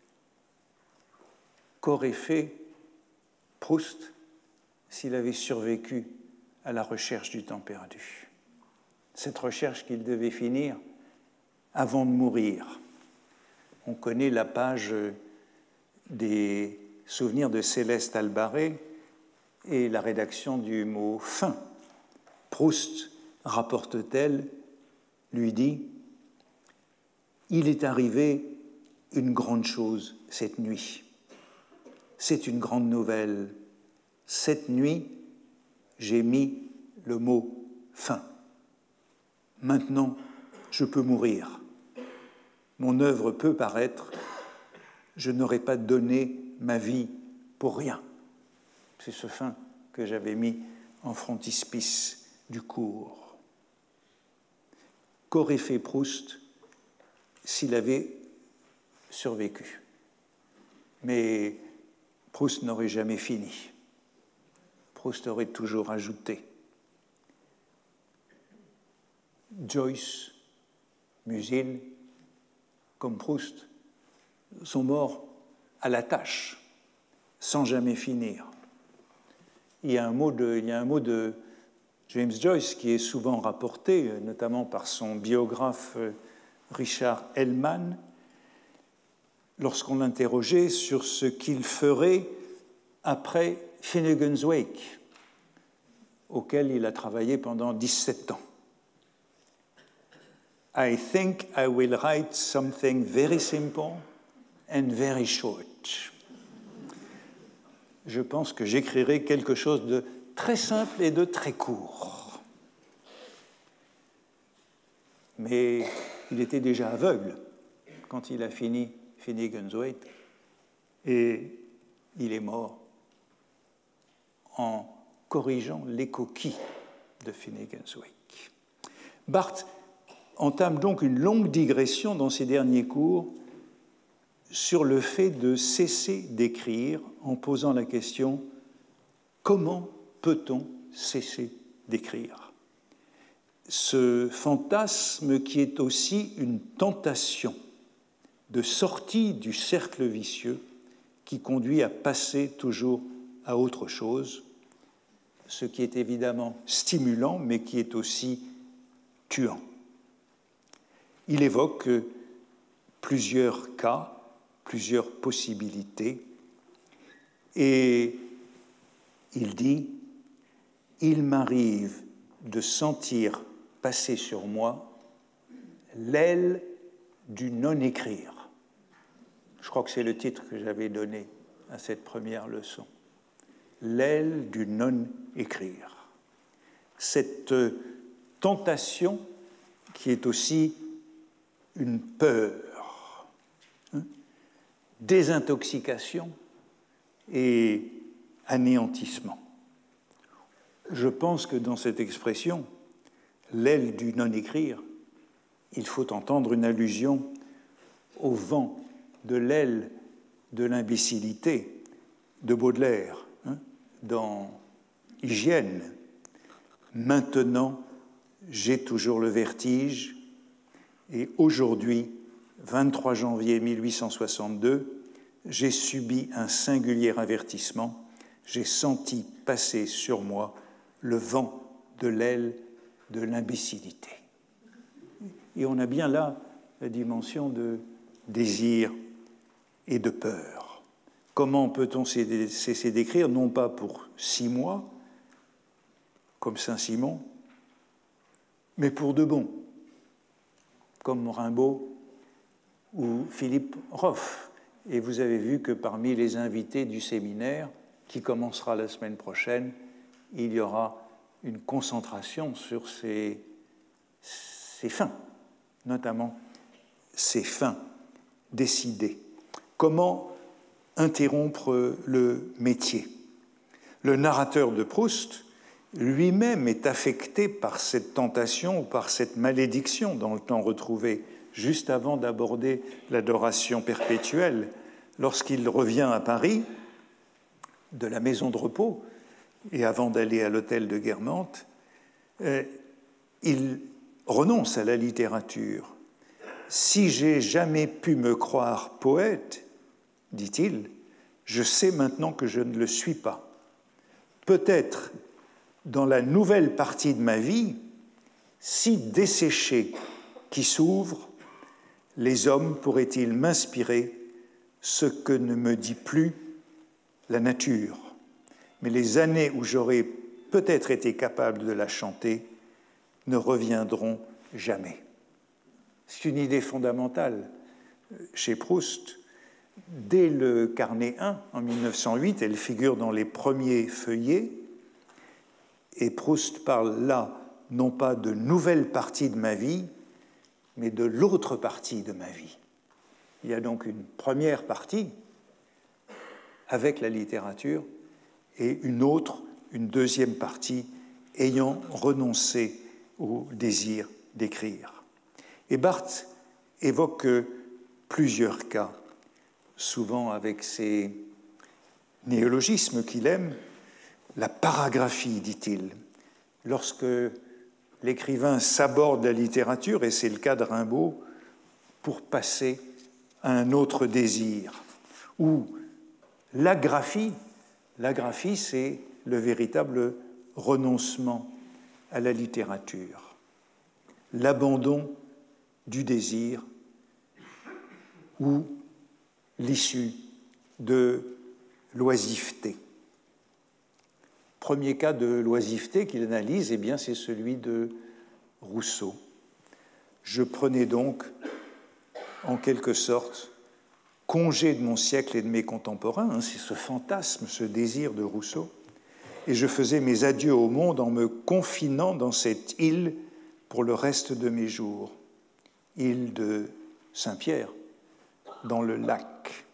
Qu'aurait fait Proust s'il avait survécu à la recherche du temps perdu? Cette recherche qu'il devait finir avant de mourir. On connaît la page des souvenirs de Céleste Albaré et la rédaction du mot « fin ». Proust, rapporte-t-elle, lui dit « Il est arrivé une grande chose cette nuit. C'est une grande nouvelle. Cette nuit, j'ai mis le mot « fin ». Maintenant, je peux mourir. Mon œuvre peut paraître. Je n'aurais pas donné ma vie pour rien. C'est ce fin que j'avais mis en frontispice du cours. Qu'aurait fait Proust s'il avait survécu? Mais Proust n'aurait jamais fini. Proust aurait toujours ajouté. Joyce, Musil, comme Proust, sont morts à la tâche, sans jamais finir. Il y a un mot de, il y a un mot de James Joyce qui est souvent rapporté, notamment par son biographe Richard Hellman, lorsqu'on l'interrogeait sur ce qu'il ferait après Finnegan's Wake, auquel il a travaillé pendant dix-sept ans. I think I will write something very simple and very short. Je pense que j'écrirai quelque chose de très simple et de très court. Mais il était déjà aveugle quand il a fini Finnegan's Wake et il est mort en corrigeant les coquilles de Finnegan's Wake. Barthes entame donc une longue digression dans ses derniers cours sur le fait de cesser d'écrire en posant la question « Comment peut-on cesser d'écrire ?» Ce fantasme qui est aussi une tentation de sortie du cercle vicieux qui conduit à passer toujours à autre chose, ce qui est évidemment stimulant, mais qui est aussi tuant. Il évoque plusieurs cas, plusieurs possibilités, et il dit « Il m'arrive de sentir passer sur moi l'aile du non-écrire ». Je crois que c'est le titre que j'avais donné à cette première leçon. L'aile du non-écrire. Cette tentation qui est aussi une peur, hein, désintoxication et anéantissement. Je pense que dans cette expression, l'aile du non-écrire, il faut entendre une allusion au vent de l'aile de l'imbécilité de Baudelaire, hein, dans Hygiène. Maintenant, j'ai toujours le vertige, et aujourd'hui, vingt-trois janvier mille huit cent soixante-deux, j'ai subi un singulier avertissement, j'ai senti passer sur moi le vent de l'aile de l'imbécilité. Et on a bien là la dimension de désir et de peur. Comment peut-on cesser d'écrire, non pas pour six mois, comme Saint-Simon, mais pour de bon, comme Rimbaud ou Philippe Roff. Et vous avez vu que parmi les invités du séminaire, qui commencera la semaine prochaine, il y aura une concentration sur ces, ces fins, notamment ces fins décidées. Comment interrompre le métier? Le narrateur de Proust lui-même est affecté par cette tentation ou par cette malédiction dans le temps retrouvé, juste avant d'aborder l'adoration perpétuelle. Lorsqu'il revient à Paris, de la maison de repos, et avant d'aller à l'hôtel de Guermantes, euh, il renonce à la littérature. « Si j'ai jamais pu me croire poète, dit-il, je sais maintenant que je ne le suis pas. Peut-être dans la nouvelle partie de ma vie, si desséchée qui s'ouvre, les hommes pourraient-ils m'inspirer ce que ne me dit plus la nature. Mais les années où j'aurais peut-être été capable de la chanter ne reviendront jamais. » C'est une idée fondamentale chez Proust. Dès le carnet un, en mille neuf cent huit, elle figure dans les premiers feuillets, et Proust parle là, non pas de nouvelle partie de ma vie, mais de l'autre partie de ma vie. Il y a donc une première partie avec la littérature et une autre, une deuxième partie, ayant renoncé au désir d'écrire. Et Barthes évoque plusieurs cas, souvent avec ces néologismes qu'il aime. La paragraphie, dit-il, lorsque l'écrivain s'aborde la littérature, et c'est le cas de Rimbaud, pour passer à un autre désir. Ou l'agraphie, l'agraphie, c'est le véritable renoncement à la littérature, l'abandon du désir ou l'issue de l'oisiveté. Premier cas de l'oisiveté qu'il analyse, eh bien, c'est celui de Rousseau. Je prenais donc, en quelque sorte, congé de mon siècle et de mes contemporains, hein, c'est ce fantasme, ce désir de Rousseau, et je faisais mes adieux au monde en me confinant dans cette île pour le reste de mes jours, île de Saint-Pierre, dans le lac.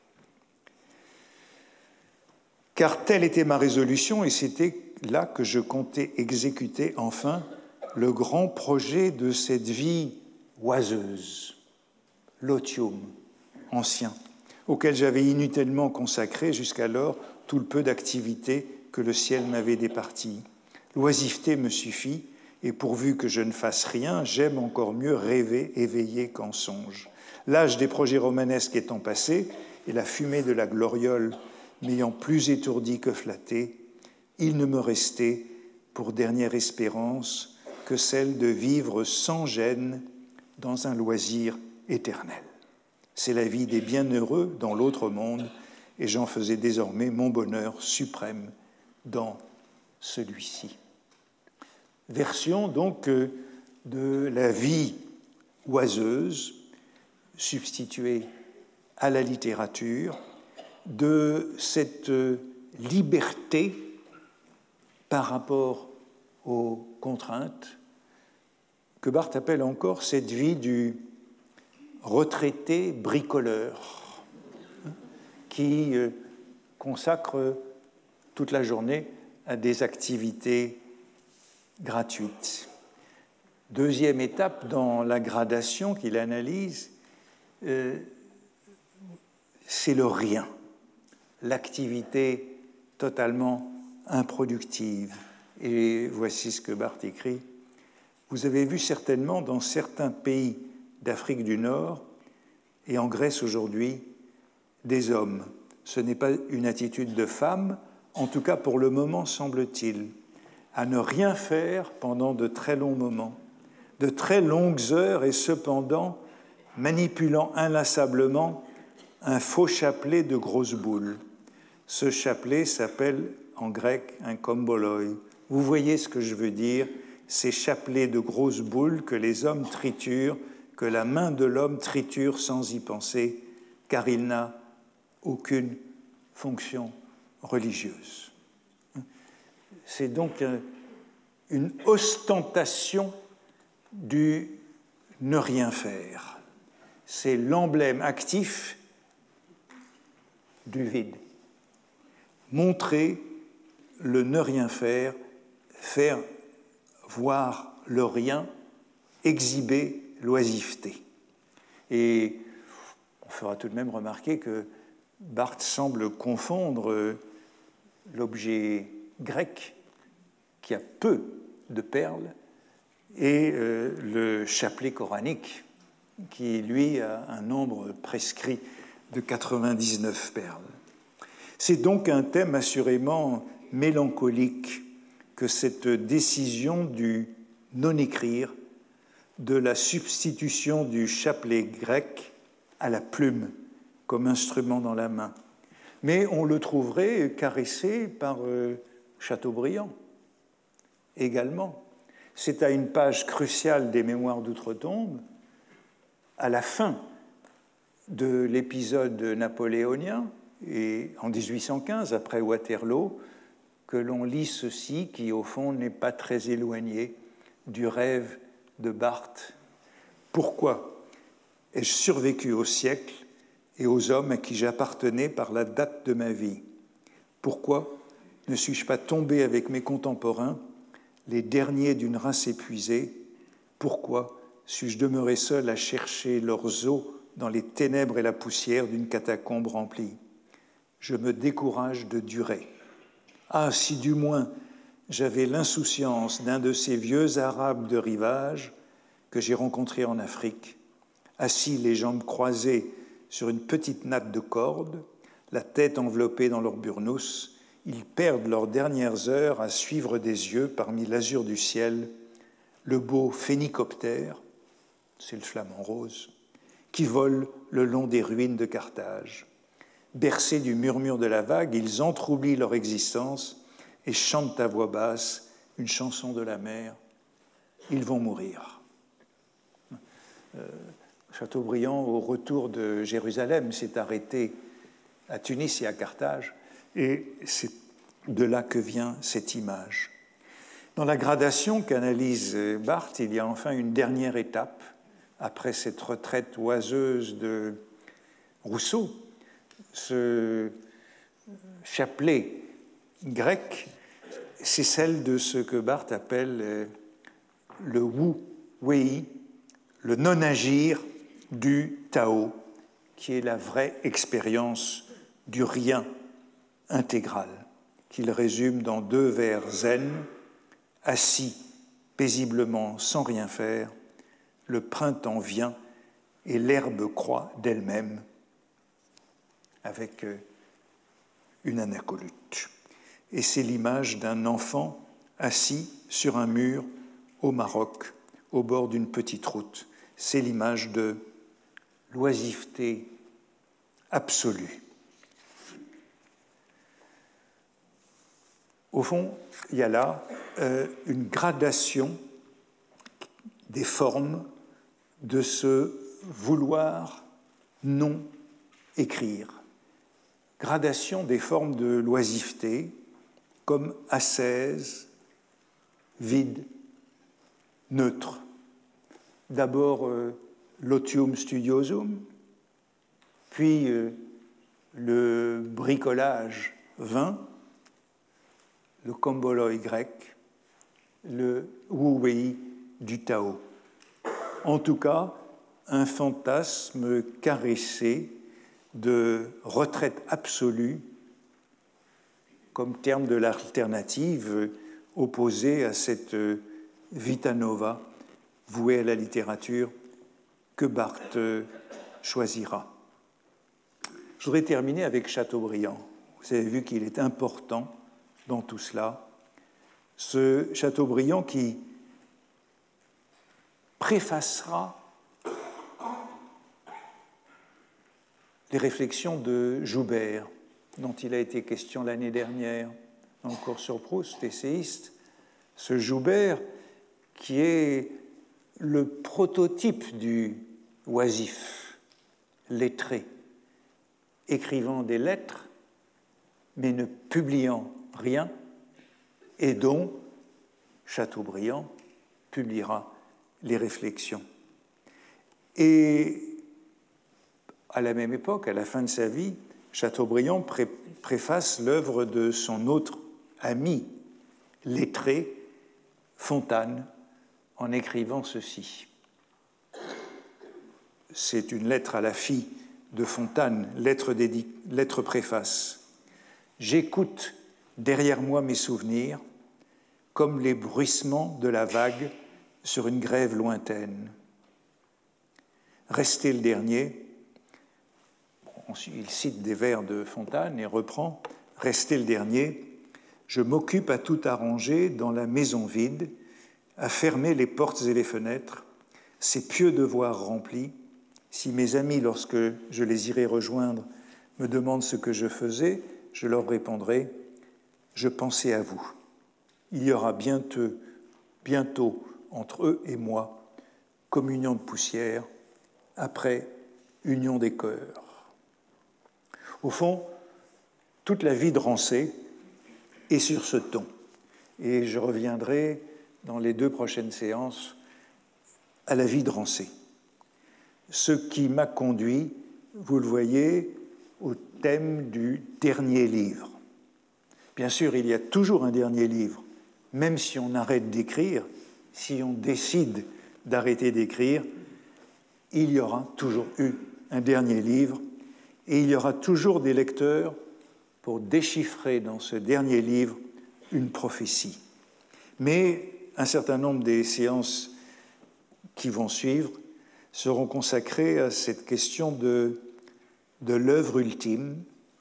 Car telle était ma résolution, et c'était là que je comptais exécuter enfin le grand projet de cette vie oiseuse, l'otium ancien, auquel j'avais inutilement consacré jusqu'alors tout le peu d'activité que le ciel m'avait départi. L'oisiveté me suffit, et pourvu que je ne fasse rien, j'aime encore mieux rêver éveillé qu'en songe. L'âge des projets romanesques étant passé, et la fumée de la gloriole m'ayant plus étourdi que flatté, il ne me restait pour dernière espérance que celle de vivre sans gêne dans un loisir éternel. C'est la vie des bienheureux dans l'autre monde, et j'en faisais désormais mon bonheur suprême dans celui-ci. Version donc de la vie oiseuse substituée à la littérature, de cette liberté par rapport aux contraintes, que Barthes appelle encore cette vie du retraité bricoleur, qui consacre toute la journée à des activités gratuites. Deuxième étape dans la gradation qu'il analyse, euh, c'est le rien, l'activité totalement improductive. Et voici ce que Barthes écrit. Vous avez vu certainement dans certains pays d'Afrique du Nord et en Grèce aujourd'hui des hommes. Ce n'est pas une attitude de femme, en tout cas pour le moment semble-t-il, à ne rien faire pendant de très longs moments, de très longues heures et cependant manipulant inlassablement un faux chapelet de grosses boules. Ce chapelet s'appelle en grec un komboloi. Vous voyez ce que je veux dire, ces chapelets de grosses boules que les hommes triturent, que la main de l'homme triture sans y penser, car il n'a aucune fonction religieuse. C'est donc une ostentation du ne rien faire. C'est l'emblème actif du vide. Montrer le ne rien faire, faire voir le rien, exhiber l'oisiveté. Et on fera tout de même remarquer que Barthes semble confondre l'objet grec, qui a peu de perles, et euh, le chapelet coranique, qui, lui, a un nombre prescrit de quatre-vingt-dix-neuf perles. C'est donc un thème assurément mélancolique que cette décision du non-écrire, de la substitution du chapelet grec à la plume comme instrument dans la main. Mais on le trouverait caressé par euh, Chateaubriand également. C'est à une page cruciale des Mémoires d'Outre-Tombe, à la fin de l'épisode napoléonien, et en dix-huit cent quinze, après Waterloo, que l'on lit ceci, qui au fond n'est pas très éloigné du rêve de Barthes. Pourquoi ai-je survécu au siècle et aux hommes à qui j'appartenais par la date de ma vie? Pourquoi ne suis-je pas tombé avec mes contemporains, les derniers d'une race épuisée? Pourquoi suis-je demeuré seul à chercher leurs os dans les ténèbres et la poussière d'une catacombe remplie? Je me décourage de durer. Ah, si du moins j'avais l'insouciance d'un de ces vieux Arabes de rivage que j'ai rencontrés en Afrique, assis les jambes croisées sur une petite natte de corde, la tête enveloppée dans leur burnous, ils perdent leurs dernières heures à suivre des yeux parmi l'azur du ciel le beau phénicoptère, c'est le flamant rose, qui vole le long des ruines de Carthage. Bercés du murmure de la vague, ils entroublient leur existence et chantent à voix basse une chanson de la mer. Ils vont mourir. Euh, Chateaubriand, au retour de Jérusalem, s'est arrêté à Tunis et à Carthage, et c'est de là que vient cette image. Dans la gradation qu'analyse Barthes, il y a enfin une dernière étape, après cette retraite oiseuse de Rousseau. Ce chapelet grec, c'est celle de ce que Barthes appelle le wu wei, le non-agir du Tao, qui est la vraie expérience du rien intégral, qu'il résume dans deux vers zen, assis paisiblement sans rien faire, le printemps vient et l'herbe croît d'elle-même avec une anacolute. Et c'est l'image d'un enfant assis sur un mur au Maroc, au bord d'une petite route. C'est l'image de l'oisiveté absolue. Au fond, il y a là euh, une gradation des formes de ce vouloir non écrire. Gradation des formes de l'oisiveté comme ascèse, vide, neutre. D'abord euh, l'otium studiosum, puis euh, le bricolage vain, le komboloi grec, le wu wei du Tao. En tout cas, un fantasme caressé de retraite absolue comme terme de l'alternative opposée à cette vita nova vouée à la littérature que Barthes choisira. Je voudrais terminer avec Chateaubriand. Vous avez vu qu'il est important dans tout cela. Ce Chateaubriand qui préfacera les réflexions de Joubert, dont il a été question l'année dernière dans le cours sur Proust, essayiste. Ce Joubert qui est le prototype du oisif, lettré, écrivant des lettres, mais ne publiant rien, et dont Chateaubriand publiera les réflexions. Et à la même époque, à la fin de sa vie, Chateaubriand pré préface l'œuvre de son autre ami lettré, Fontane, en écrivant ceci. C'est une lettre à la fille de Fontane, lettre, lettre préface. « J'écoute derrière moi mes souvenirs, comme les bruissements de la vague sur une grève lointaine. Resté le dernier, il cite des vers de Fontane et reprend « Resté le dernier, je m'occupe à tout arranger dans la maison vide, à fermer les portes et les fenêtres, ces pieux devoirs remplis. Si mes amis, lorsque je les irai rejoindre, me demandent ce que je faisais, je leur répondrai « Je pensais à vous. Il y aura bientôt, bientôt entre eux et moi, communion de poussière, après union des cœurs. » Au fond, toute la vie de Rancé est sur ce ton. Et je reviendrai dans les deux prochaines séances à la vie de Rancé. Ce qui m'a conduit, vous le voyez, au thème du dernier livre. Bien sûr, il y a toujours un dernier livre, même si on arrête d'écrire, si on décide d'arrêter d'écrire, il y aura toujours eu un dernier livre et il y aura toujours des lecteurs pour déchiffrer dans ce dernier livre une prophétie. Mais un certain nombre des séances qui vont suivre seront consacrées à cette question de, de l'œuvre ultime,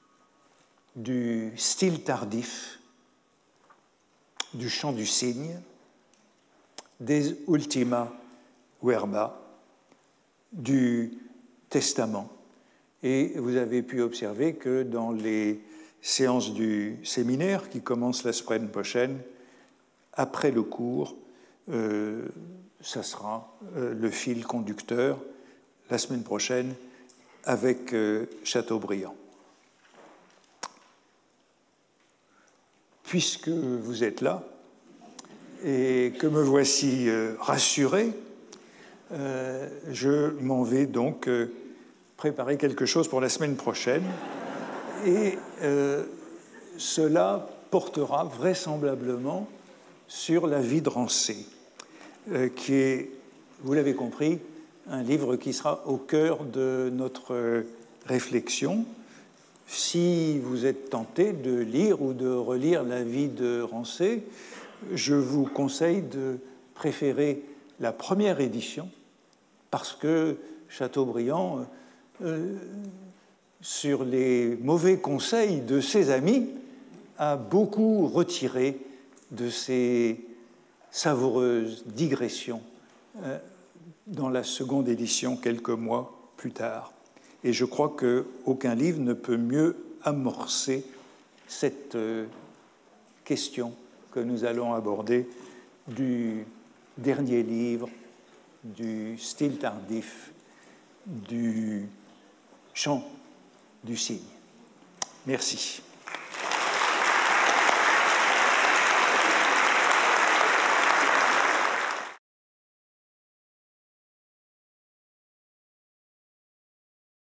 du style tardif, du chant du cygne, des ultima verba, du testament. Et vous avez pu observer que dans les séances du séminaire qui commencent la semaine prochaine, après le cours, euh, ça sera euh, le fil conducteur la semaine prochaine avec euh, Chateaubriand. Puisque vous êtes là et que me voici euh, rassuré, euh, je m'en vais donc euh, préparer quelque chose pour la semaine prochaine. Et euh, cela portera vraisemblablement sur la vie de Rancé, euh, qui est, vous l'avez compris, un livre qui sera au cœur de notre réflexion. Si vous êtes tenté de lire ou de relire la vie de Rancé, je vous conseille de préférer la première édition, parce que Chateaubriand, euh, sur les mauvais conseils de ses amis, a beaucoup retiré de ses savoureuses digressions euh, dans la seconde édition, quelques mois plus tard. Et je crois qu'aucun livre ne peut mieux amorcer cette euh, question que nous allons aborder du dernier livre, du style tardif, du chant du cygne. Merci.